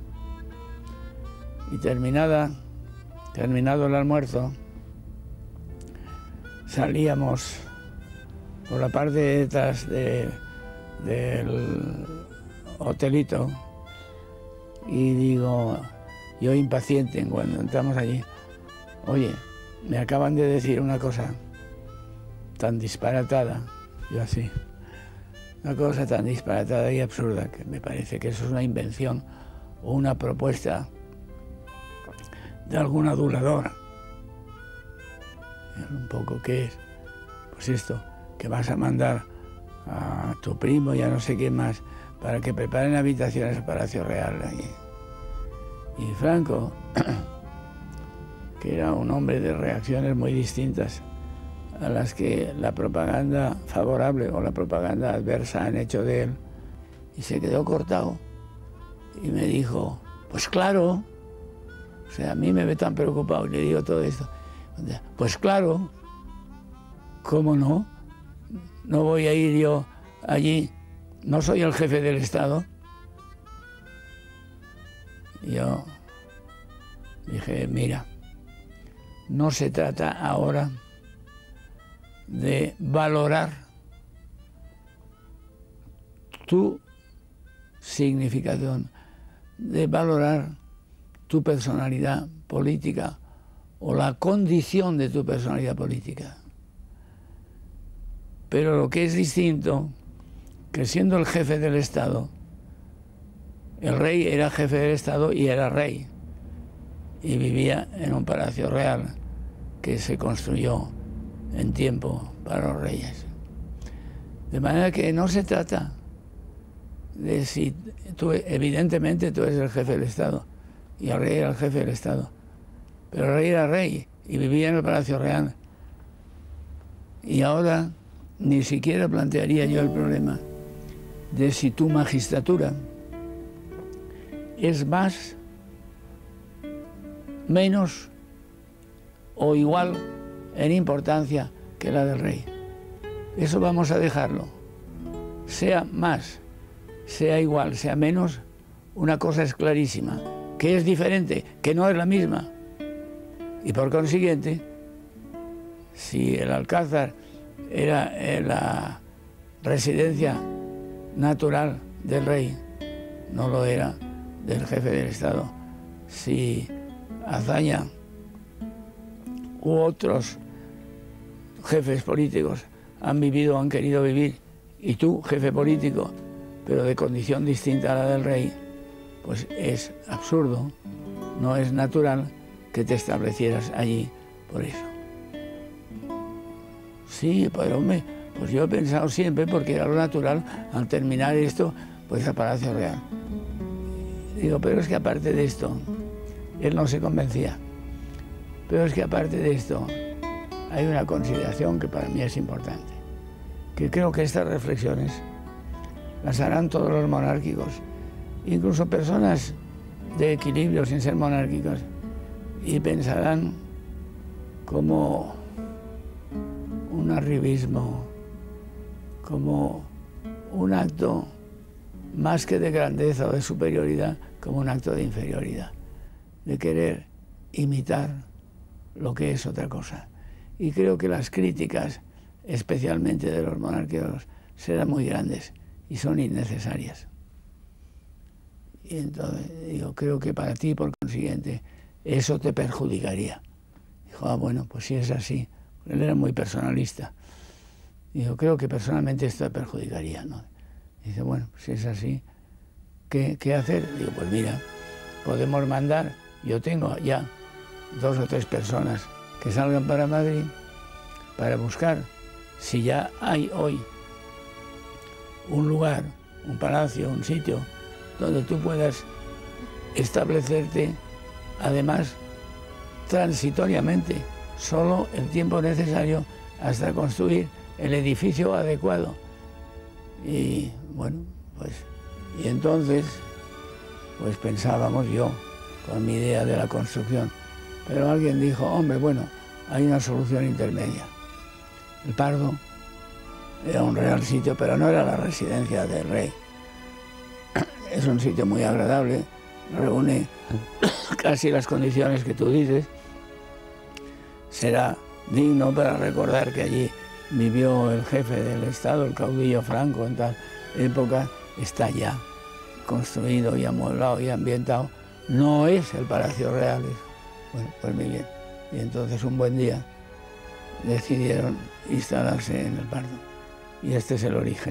Y terminado el almuerzo, salíamos por la parte de detrás del hotelito y digo, yo impaciente cuando entramos allí, oye, me acaban de decir una cosa tan disparatada, yo así, una cosa tan disparatada y absurda que me parece que eso es una invención o una propuesta de algún adulador. Un poco, ¿qué es? Pues esto, que vas a mandar a tu primo y a no sé qué más para que preparen habitaciones al Palacio Real. Y Franco, que era un hombre de reacciones muy distintas a las que la propaganda favorable o la propaganda adversa han hecho de él, y se quedó cortado y me dijo, pues claro, o sea, a mí me ve tan preocupado y le digo todo esto, pues claro, ¿cómo no? No voy a ir yo allí, no soy el jefe del Estado. Yo dije, mira, no se trata ahora de valorar tu significación, de valorar tu personalidad política o la condición de tu personalidad política. Pero lo que es distinto, que siendo el jefe del Estado, el rey era jefe del Estado y era rey, y vivía en un palacio real que se construyó en tiempo para los reyes. De manera que no se trata de si tú, evidentemente tú eres el jefe del Estado, y el rey era el jefe del Estado, pero el rey era rey y vivía en el Palacio Real. Y ahora ni siquiera plantearía yo el problema de si tu magistratura es más, menos o igual en importancia que la del rey. Eso vamos a dejarlo. Sea más, sea igual, sea menos, una cosa es clarísima, que es diferente, que no es la misma. Y por consiguiente, si el Alcázar era la residencia natural del rey, no lo era del jefe del Estado. Si Azaña u otros jefes políticos han vivido o han querido vivir, y tú, jefe político, pero de condición distinta a la del rey, pues es absurdo, no es natural que te establecieras allí por eso. Sí, pero hombre, pues yo he pensado siempre, porque era lo natural, al terminar esto, pues al Palacio Real. Digo, pero es que aparte de esto, él no se convencía, pero es que aparte de esto, hay una consideración que para mí es importante, que creo que estas reflexiones las harán todos los monárquicos, incluso personas de equilibrio sin ser monárquicos, y pensarán como un arribismo, como un acto más que de grandeza o de superioridad, como un acto de inferioridad, de querer imitar lo que es otra cosa. Y creo que las críticas, especialmente de los monárquicos, serán muy grandes y son innecesarias. Y entonces digo, creo que para ti, por consiguiente, eso te perjudicaría. Dijo, bueno, pues si es así. Él era muy personalista. Digo, creo que personalmente esto te perjudicaría, ¿no? Dice, bueno, si es así, ¿qué hacer? Digo, pues mira, podemos mandar, yo tengo ya 2 o 3 personas que salgan para Madrid para buscar si ya hay hoy un lugar, un palacio, un sitio donde tú puedas establecerte, además transitoriamente, solo el tiempo necesario hasta construir el edificio adecuado. Y bueno, pues, y entonces, pues pensábamos yo, con mi idea de la construcción, pero alguien dijo, hombre, bueno, hay una solución intermedia. El Pardo era un real sitio, pero no era la residencia del rey. Es un sitio muy agradable, reúne casi las condiciones que tú dices. Será digno para recordar que allí vivió el jefe del Estado, el caudillo Franco, en tal época. Está ya construido y amueblado y ambientado. No es el Palacio Real. Bueno, pues muy bien. Y entonces un buen día decidieron instalarse en el Pardo. Y este es el origen.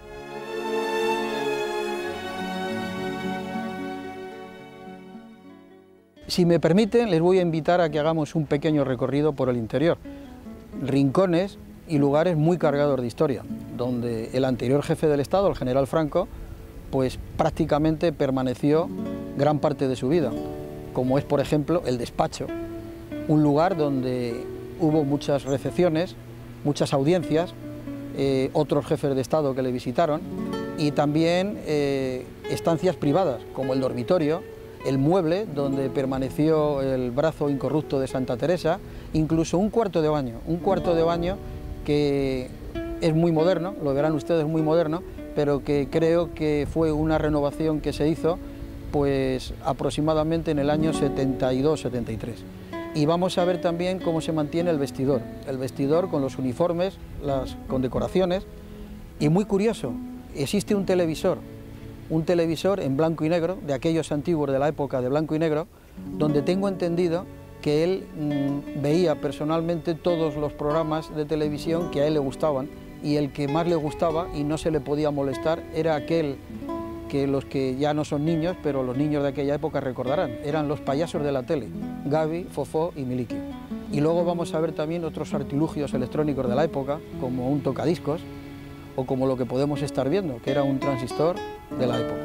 Si me permiten, les voy a invitar a que hagamos un pequeño recorrido por el interior. Rincones y lugares muy cargados de historia, donde el anterior jefe del Estado, el general Franco, pues prácticamente permaneció gran parte de su vida, como es, por ejemplo, el despacho, un lugar donde hubo muchas recepciones, muchas audiencias, otros jefes de Estado que le visitaron, y también estancias privadas, como el dormitorio, el mueble donde permaneció el brazo incorrupto de Santa Teresa, incluso un cuarto de baño que es muy moderno, lo verán ustedes, muy moderno, pero que creo que fue una renovación que se hizo pues aproximadamente en el año 72-73. Y vamos a ver también cómo se mantiene el vestidor con los uniformes, las condecoraciones, y muy curioso, existe un televisor en blanco y negro, de aquellos antiguos de la época de blanco y negro, donde tengo entendido que él veía personalmente todos los programas de televisión que a él le gustaban, y el que más le gustaba y no se le podía molestar era aquel que los que ya no son niños, pero los niños de aquella época recordarán, eran los payasos de la tele, Gaby, Fofó y Miliki. Y luego vamos a ver también otros artilugios electrónicos de la época, como un tocadiscos, o como lo que podemos estar viendo, que era un transistor de la época.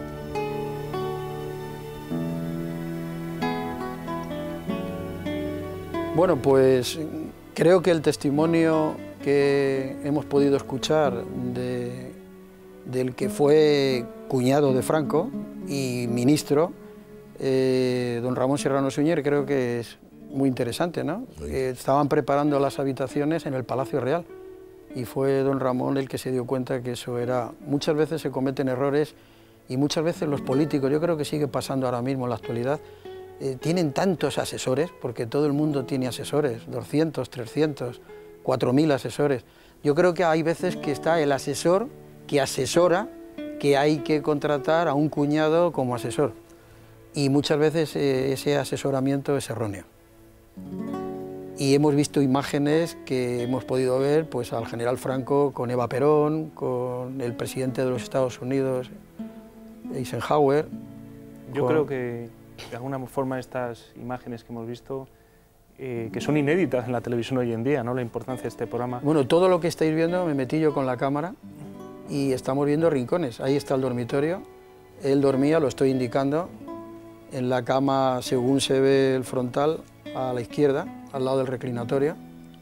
Bueno, pues creo que el testimonio que hemos podido escuchar del que fue cuñado de Franco y ministro, don Ramón Serrano Suñer, creo que es muy interesante, ¿no? Estaban preparando las habitaciones en el Palacio Real y fue don Ramón el que se dio cuenta que eso era... Muchas veces se cometen errores y muchas veces los políticos, yo creo que sigue pasando ahora mismo en la actualidad, tienen tantos asesores, porque todo el mundo tiene asesores, 200, 300, 4.000 asesores. Yo creo que hay veces que está el asesor que asesora que hay que contratar a un cuñado como asesor. Y muchas veces ese asesoramiento es erróneo. y hemos visto imágenes que hemos podido ver pues, al general Franco con Eva Perón, con el presidente de los Estados Unidos, Eisenhower. Yo creo que de alguna forma estas imágenes que hemos visto, que son inéditas en la televisión hoy en día, ¿no? La importancia de este programa. Bueno, todo lo que estáis viendo me metí yo con la cámara y estamos viendo rincones. Ahí está el dormitorio, él dormía, lo estoy indicando, en la cama según se ve el frontal a la izquierda, al lado del reclinatorio.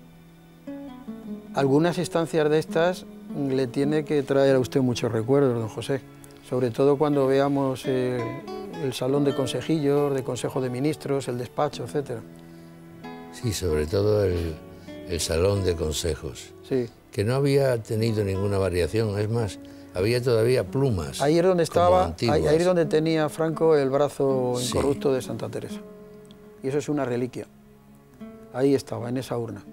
Algunas estancias de estas le tiene que traer a usted muchos recuerdos, don José, sobre todo cuando veamos el salón de consejillos, de Consejo de Ministros, el despacho, etc. Sí, sobre todo el salón de consejos, sí, que no había tenido ninguna variación, es más, había todavía plumas. Ahí es donde estaba, ahí es donde tenía Franco el brazo incorrupto de Santa Teresa. Y eso es una reliquia. Ahí estaba, en esa urna.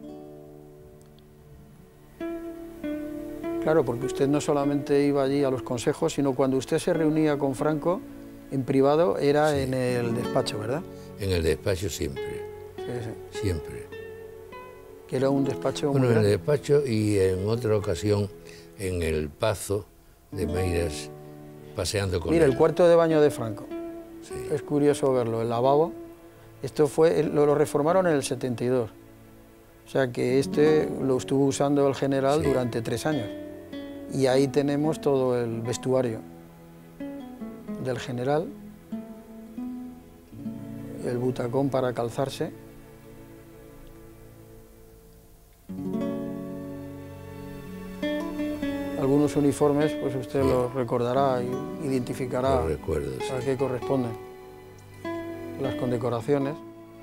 Claro, porque usted no solamente iba allí a los consejos, sino cuando usted se reunía con Franco en privado, era en el despacho, ¿verdad? En el despacho siempre. Sí. Siempre. Que era un despacho bueno, muy grande. En el despacho y en otra ocasión en el Pazo de Meiras, paseando con Mira, él. el cuarto de baño de Franco. Sí. Es curioso verlo, el lavabo. Esto fue, lo reformaron en el 72. O sea que lo estuvo usando el general durante 3 años. Y ahí tenemos todo el vestuario del general, el butacón para calzarse. Algunos uniformes, pues usted los recordará y identificará los recuerdos, a qué corresponden. Las condecoraciones.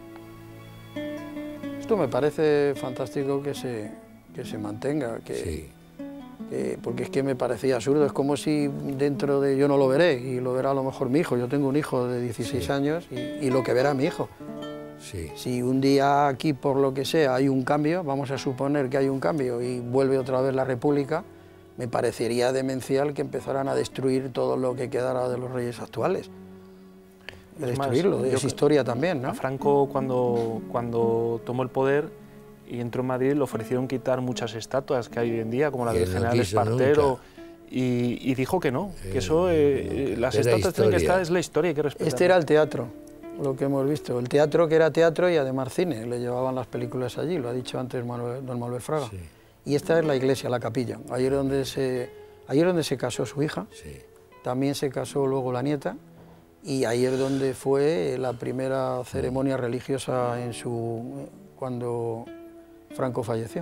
Esto me parece fantástico que se mantenga, porque es que me parecía absurdo, es como si dentro de... Yo no lo veré, y lo verá a lo mejor mi hijo, yo tengo un hijo de 16 años y lo que verá mi hijo. Sí. Si un día aquí, por lo que sea, hay un cambio, vamos a suponer que hay un cambio y vuelve otra vez la República, me parecería demencial que empezaran a destruir todo lo que quedara de los reyes actuales. De destruirlo, es historia también, ¿no? A Franco, cuando tomó el poder y entró en Madrid, le ofrecieron quitar muchas estatuas que hay hoy en día, como la del general Espartero, y dijo que no, que eso, las estatuas tienen que estar, es la historia, hay que respetar. Este era el teatro, lo que hemos visto, el teatro que era teatro y además cine, le llevaban las películas allí, lo ha dicho antes don Manuel Fraga. Sí. Y esta es la iglesia, la capilla, ahí es donde se casó su hija, también se casó luego la nieta, y ahí es donde fue la primera ceremonia religiosa cuando Franco falleció.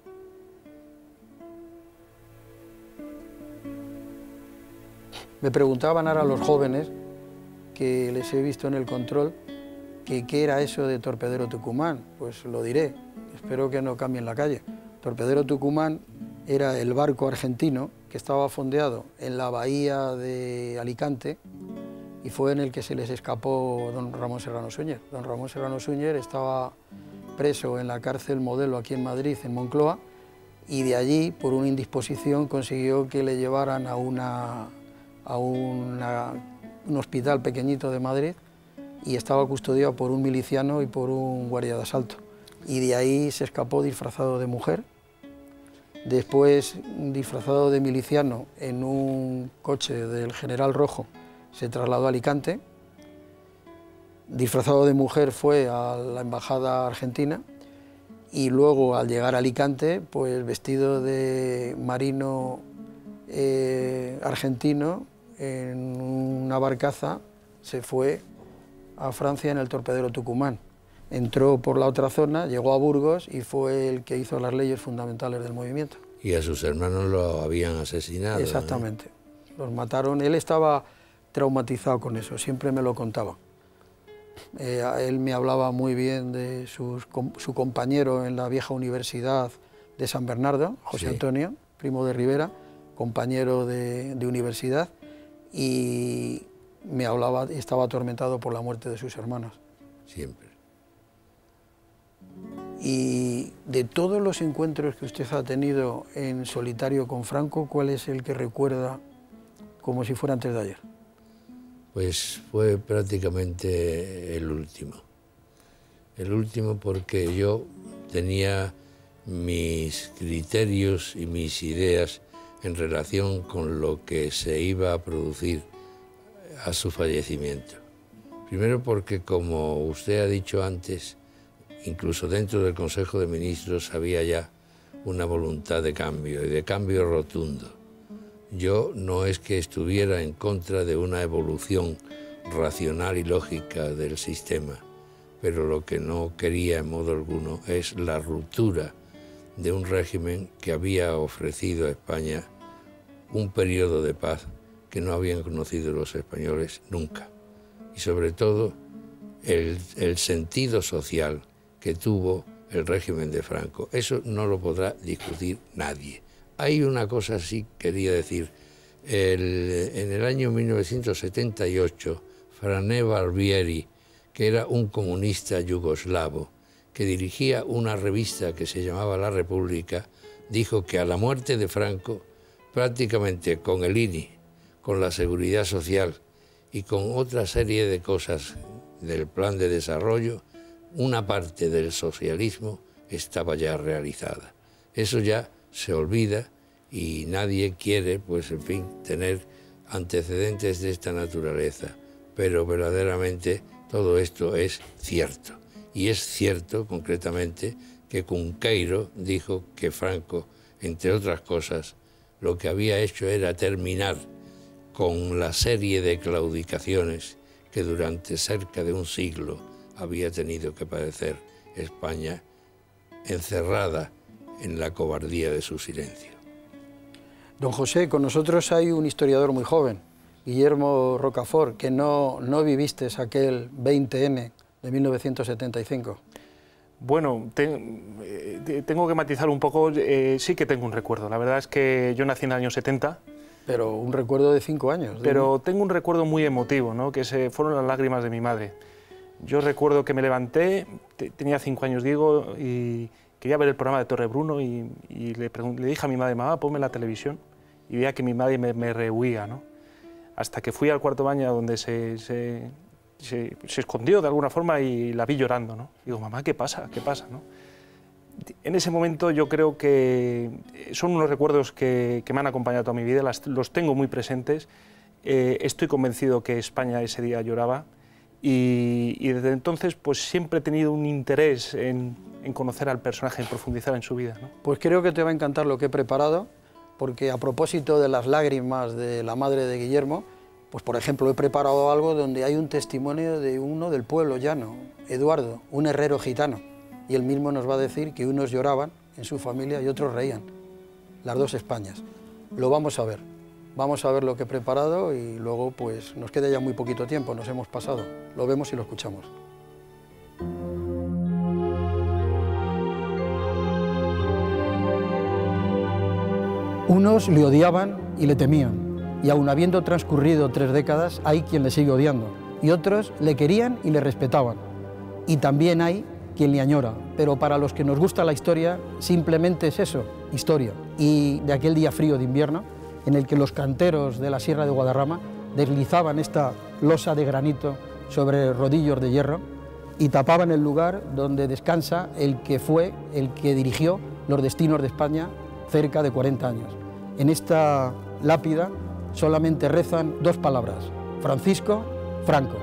Me preguntaban ahora los jóvenes, que les he visto en el control, que qué era eso de Torpedero Tucumán. Pues lo diré, espero que no cambien la calle. Torpedero Tucumán era el barco argentino que estaba fondeado en la bahía de Alicante, y fue en el que se les escapó don Ramón Serrano Suñer. Don Ramón Serrano Suñer estaba preso en la cárcel Modelo aquí en Madrid, en Moncloa, y de allí, por una indisposición, consiguió que le llevaran a un hospital pequeñito de Madrid, y estaba custodiado por un miliciano y por un guardia de asalto. Y de ahí se escapó disfrazado de mujer, después disfrazado de miliciano en un coche del General Rojo, se trasladó a Alicante, disfrazado de mujer fue a la embajada argentina y luego al llegar a Alicante, pues vestido de marino argentino en una barcaza se fue a Francia en el Torpedero Tucumán. Entró por la otra zona, llegó a Burgos y fue el que hizo las leyes fundamentales del movimiento. Y a sus hermanos lo habían asesinado. Exactamente, los mataron, él estaba traumatizado con eso, siempre me lo contaba. Él me hablaba muy bien de su compañero en la vieja universidad de San Bernardo, José Antonio, primo de Rivera, compañero de universidad, y me hablaba, estaba atormentado por la muerte de sus hermanos. Siempre. Y de todos los encuentros que usted ha tenido en solitario con Franco, ¿cuál es el que recuerda como si fuera antes de ayer? Pues fue prácticamente el último. El último porque yo tenía mis criterios y mis ideas en relación con lo que se iba a producir a su fallecimiento. Primero porque, como usted ha dicho antes, incluso dentro del Consejo de Ministros había ya una voluntad de cambio, y de cambio rotundo. Yo no es que estuviera en contra de una evolución racional y lógica del sistema, pero lo que no quería en modo alguno es la ruptura de un régimen que había ofrecido a España un periodo de paz que no habían conocido los españoles nunca. Y sobre todo el sentido social que tuvo el régimen de Franco. Eso no lo podrá discutir nadie. Hay una cosa sí quería decir. En el año 1978, Frane Barbieri, que era un comunista yugoslavo, que dirigía una revista que se llamaba La República, dijo que a la muerte de Franco, prácticamente con el INI, con la seguridad social y con otra serie de cosas del plan de desarrollo, una parte del socialismo estaba ya realizada. Eso ya se olvida y nadie quiere, pues en fin, tener antecedentes de esta naturaleza. Pero verdaderamente todo esto es cierto. Y es cierto, concretamente, que Cunqueiro dijo que Franco, entre otras cosas, lo que había hecho era terminar con la serie de claudicaciones que durante cerca de un siglo había tenido que padecer España, encerrada en la cobardía de su silencio. Don José, con nosotros hay un historiador muy joven, Guillermo Rocafort, que no viviste aquel 20N de 1975. Bueno, tengo que matizar un poco, sí que tengo un recuerdo. La verdad es que yo nací en el año 70. Pero un recuerdo de 5 años. Pero tengo un recuerdo muy emotivo, ¿no? Que fueron las lágrimas de mi madre. Yo recuerdo que me levanté, tenía 5 años, digo, y quería ver el programa de Torrebruno y le dije a mi madre, mamá, ponme la televisión, y veía que mi madre me rehuía, ¿no? Hasta que fui al cuarto baño donde se escondió de alguna forma y la vi llorando, ¿no? Digo, mamá, ¿qué pasa? ¿Qué pasa? ¿No? En ese momento yo creo que son unos recuerdos que me han acompañado toda mi vida, los tengo muy presentes. Estoy convencido que España ese día lloraba y desde entonces pues siempre he tenido un interés en conocer al personaje, en profundizar en su vida, ¿no? Pues creo que te va a encantar lo que he preparado, porque a propósito de las lágrimas de la madre de Guillermo, pues por ejemplo he preparado algo donde hay un testimonio de uno del pueblo llano, Eduardo, un herrero gitano. Y él mismo nos va a decir que unos lloraban en su familia y otros reían. Las dos Españas. Lo vamos a ver. Vamos a ver lo que he preparado y luego pues nos queda ya muy poquito tiempo, nos hemos pasado. Lo vemos y lo escuchamos. Unos le odiaban y le temían, y aun habiendo transcurrido 3 décadas, hay quien le sigue odiando, y otros le querían y le respetaban. Y también hay quien le añora, pero para los que nos gusta la historia, simplemente es eso, historia. Y de aquel día frío de invierno, en el que los canteros de la Sierra de Guadarrama deslizaban esta losa de granito sobre rodillos de hierro y tapaban el lugar donde descansa el que fue el que dirigió los destinos de España cerca de 40 años. En esta lápida solamente rezan 2 palabras, Francisco Franco.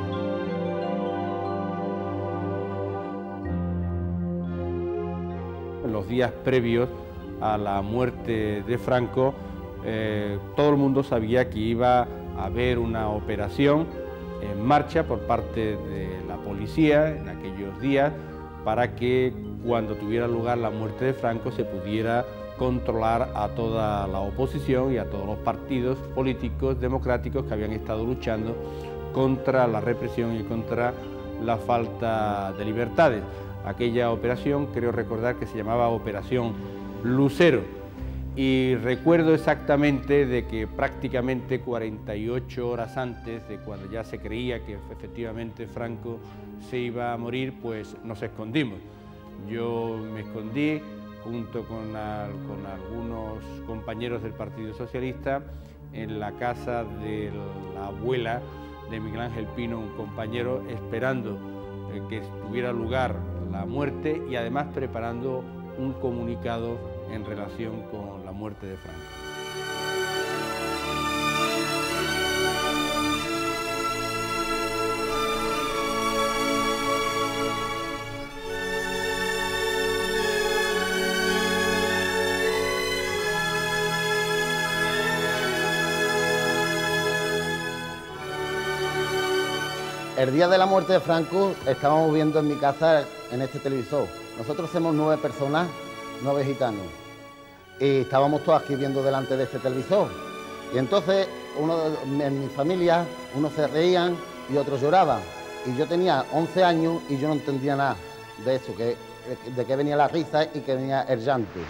En los días previos a la muerte de Franco, todo el mundo sabía que iba a haber una operación en marcha por parte de la policía en aquellos días para que cuando tuviera lugar la muerte de Franco se pudiera controlar a toda la oposición y a todos los partidos políticos democráticos que habían estado luchando contra la represión y contra la falta de libertades. Aquella operación, creo recordar que se llamaba Operación Lucero, y recuerdo exactamente de que prácticamente 48 horas antes de cuando ya se creía que efectivamente Franco se iba a morir, pues nos escondimos. Yo me escondí junto con algunos compañeros del Partido Socialista en la casa de la abuela de Miguel Ángel Pino, un compañero, esperando que tuviera lugar la muerte y además preparando un comunicado en relación con la muerte de Franco. El día de la muerte de Franco estábamos viendo en mi casa, en este televisor. Nosotros somos 9 personas, 9 gitanos. Y estábamos todos aquí viendo delante de este televisor. Y entonces, en mi familia, unos se reían y otros lloraban. Y yo tenía 11 años y yo no entendía nada de eso, de qué venía la risa y que venía el llanto.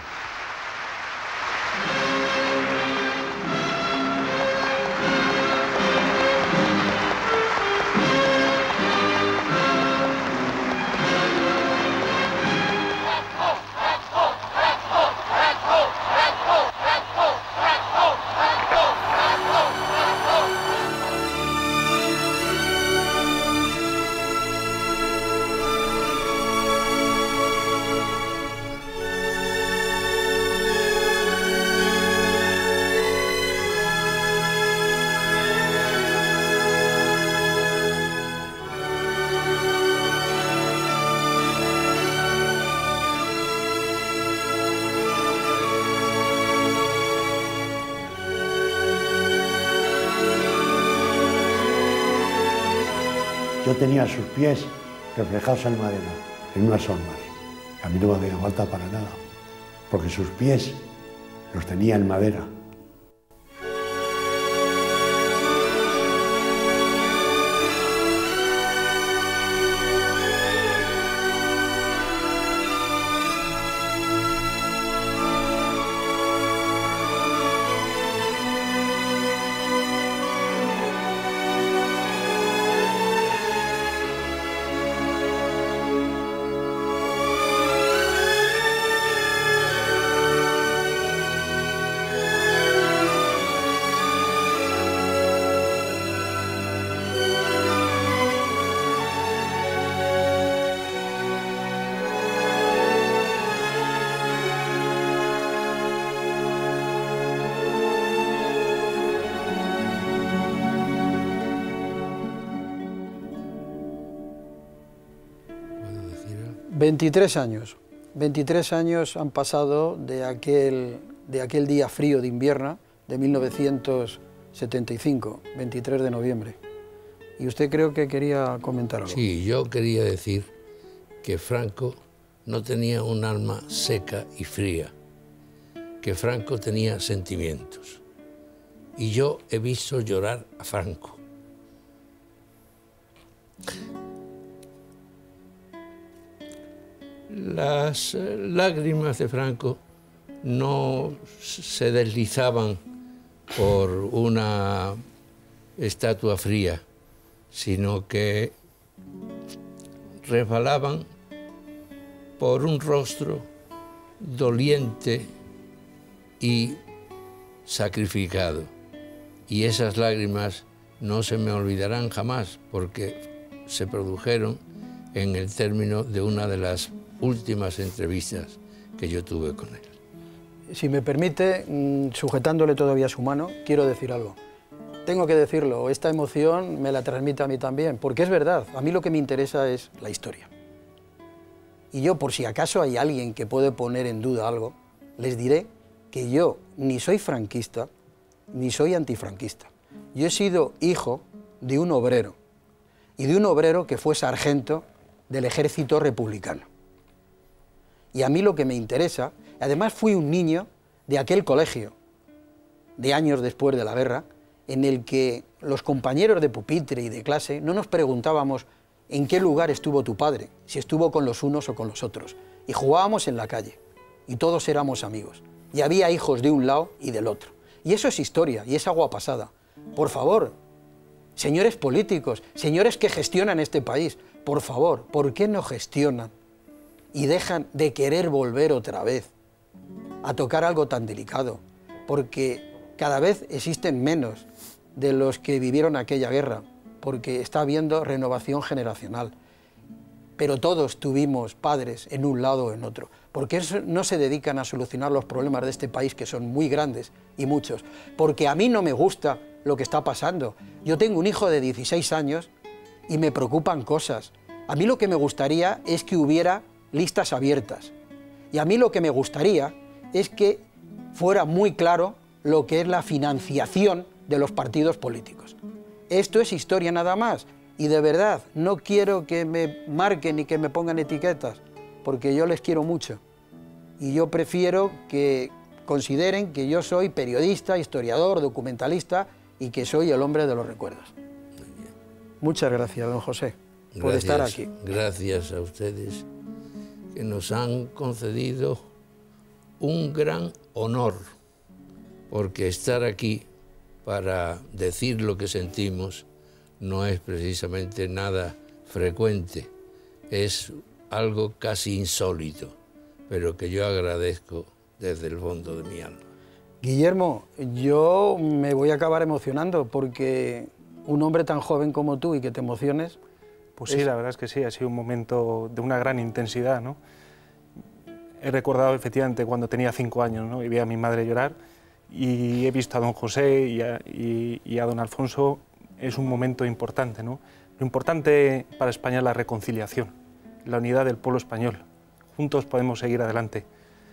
Yo tenía sus pies reflejados en madera, en unas hormas. A mí no me hacía falta para nada, porque sus pies los tenía en madera. ...23 años han pasado de aquel día frío de invierno de 1975, 23 de noviembre. Y usted creo que quería comentar algo. Sí, yo quería decir que Franco no tenía un alma seca y fría, que Franco tenía sentimientos. Y yo he visto llorar a Franco. Las lágrimas de Franco no se deslizaban por una estatua fría, sino que resbalaban por un rostro doliente y sacrificado. Y esas lágrimas no se me olvidarán jamás, porque se produjeron en el término de una de las últimas entrevistas que yo tuve con él. Si me permite, sujetándole todavía su mano, quiero decir algo. Tengo que decirlo, esta emoción me la transmite a mí también, porque es verdad, a mí lo que me interesa es la historia. Y yo, por si acaso hay alguien que puede poner en duda algo, les diré que yo ni soy franquista, ni soy antifranquista. Yo he sido hijo de un obrero, y de un obrero que fue sargento del ejército republicano. Y a mí lo que me interesa, además fui un niño de aquel colegio, de años después de la guerra, en el que los compañeros de pupitre y de clase no nos preguntábamos en qué lugar estuvo tu padre, si estuvo con los unos o con los otros. Y jugábamos en la calle, y todos éramos amigos. Y había hijos de un lado y del otro. Y eso es historia, y es agua pasada. Por favor, señores políticos, señores que gestionan este país, por favor, ¿por qué no gestionan y dejan de querer volver otra vez a tocar algo tan delicado? Porque cada vez existen menos de los que vivieron aquella guerra, porque está habiendo renovación generacional. pero todos tuvimos padres en un lado o en otro, porque no se dedican a solucionar los problemas de este país, que son muy grandes y muchos, porque a mí no me gusta lo que está pasando. Yo tengo un hijo de 16 años y me preocupan cosas. A mí lo que me gustaría es que hubiera listas abiertas, y a mí lo que me gustaría es que fuera muy claro lo que es la financiación de los partidos políticos. Esto es historia nada más, y de verdad no quiero que me marquen ni que me pongan etiquetas, porque yo les quiero mucho, y yo prefiero que consideren que yo soy periodista, historiador, documentalista, y que soy el hombre de los recuerdos. Muchas gracias, don José, por estar aquí. Gracias a ustedes, que nos han concedido un gran honor, porque estar aquí para decir lo que sentimos no es precisamente nada frecuente, es algo casi insólito, pero que yo agradezco desde el fondo de mi alma. Guillermo, yo me voy a acabar emocionando, porque un hombre tan joven como tú y que te emociones... Pues sí, la verdad es que sí, ha sido un momento de una gran intensidad, ¿no? He recordado efectivamente cuando tenía 5 años, ¿no? Y vi a mi madre llorar, y he visto a don José y a don Alfonso. Es un momento importante, ¿no? Lo importante para España es la reconciliación, la unidad del pueblo español. Juntos podemos seguir adelante.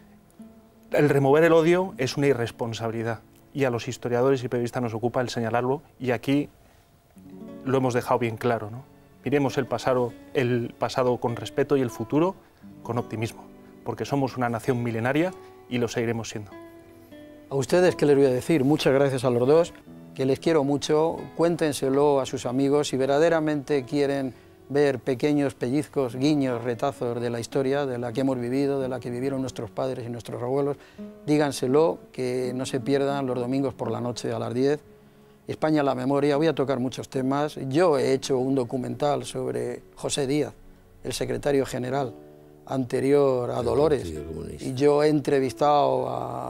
El remover el odio es una irresponsabilidad, y a los historiadores y periodistas nos ocupa el señalarlo, y aquí lo hemos dejado bien claro, ¿no? Miremos el pasado con respeto y el futuro con optimismo, porque somos una nación milenaria y lo seguiremos siendo. A ustedes, ¿qué les voy a decir? Muchas gracias a los dos, que les quiero mucho. Cuéntenselo a sus amigos. Si verdaderamente quieren ver pequeños pellizcos, guiños, retazos de la historia, de la que hemos vivido, de la que vivieron nuestros padres y nuestros abuelos, díganselo, que no se pierdan los domingos por la noche a las 10. España en la memoria. Voy a tocar muchos temas. Yo he hecho un documental sobre José Díaz, el secretario general anterior a Dolores, y yo he entrevistado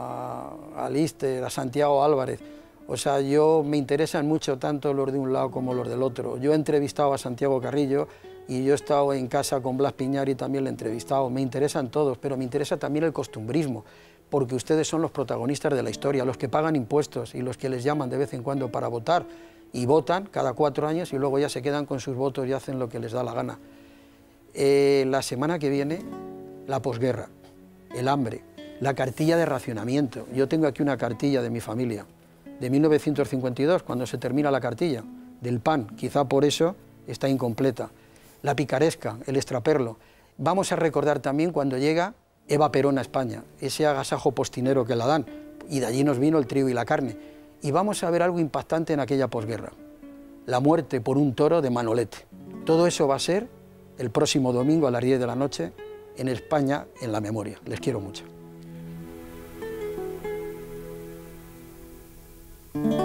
a Lister, a Santiago Álvarez. O sea, me interesan mucho tanto los de un lado como los del otro. Yo he entrevistado a Santiago Carrillo, y yo he estado en casa con Blas Piñar y también le he entrevistado. Me interesan todos, pero me interesa también el costumbrismo, porque ustedes son los protagonistas de la historia, los que pagan impuestos y los que les llaman de vez en cuando para votar, y votan cada 4 años y luego ya se quedan con sus votos y hacen lo que les da la gana. La semana que viene, la posguerra, el hambre, la cartilla de racionamiento. Yo tengo aquí una cartilla de mi familia, de 1952, cuando se termina la cartilla, del pan, quizá por eso está incompleta. La picaresca, el extraperlo. Vamos a recordar también cuando llega Eva Perón a España, ese agasajo postinero que la dan, y de allí nos vino el trigo y la carne. Y vamos a ver algo impactante en aquella posguerra, la muerte por un toro de Manolete. Todo eso va a ser el próximo domingo a las 10 de la noche en España en la memoria. Les quiero mucho.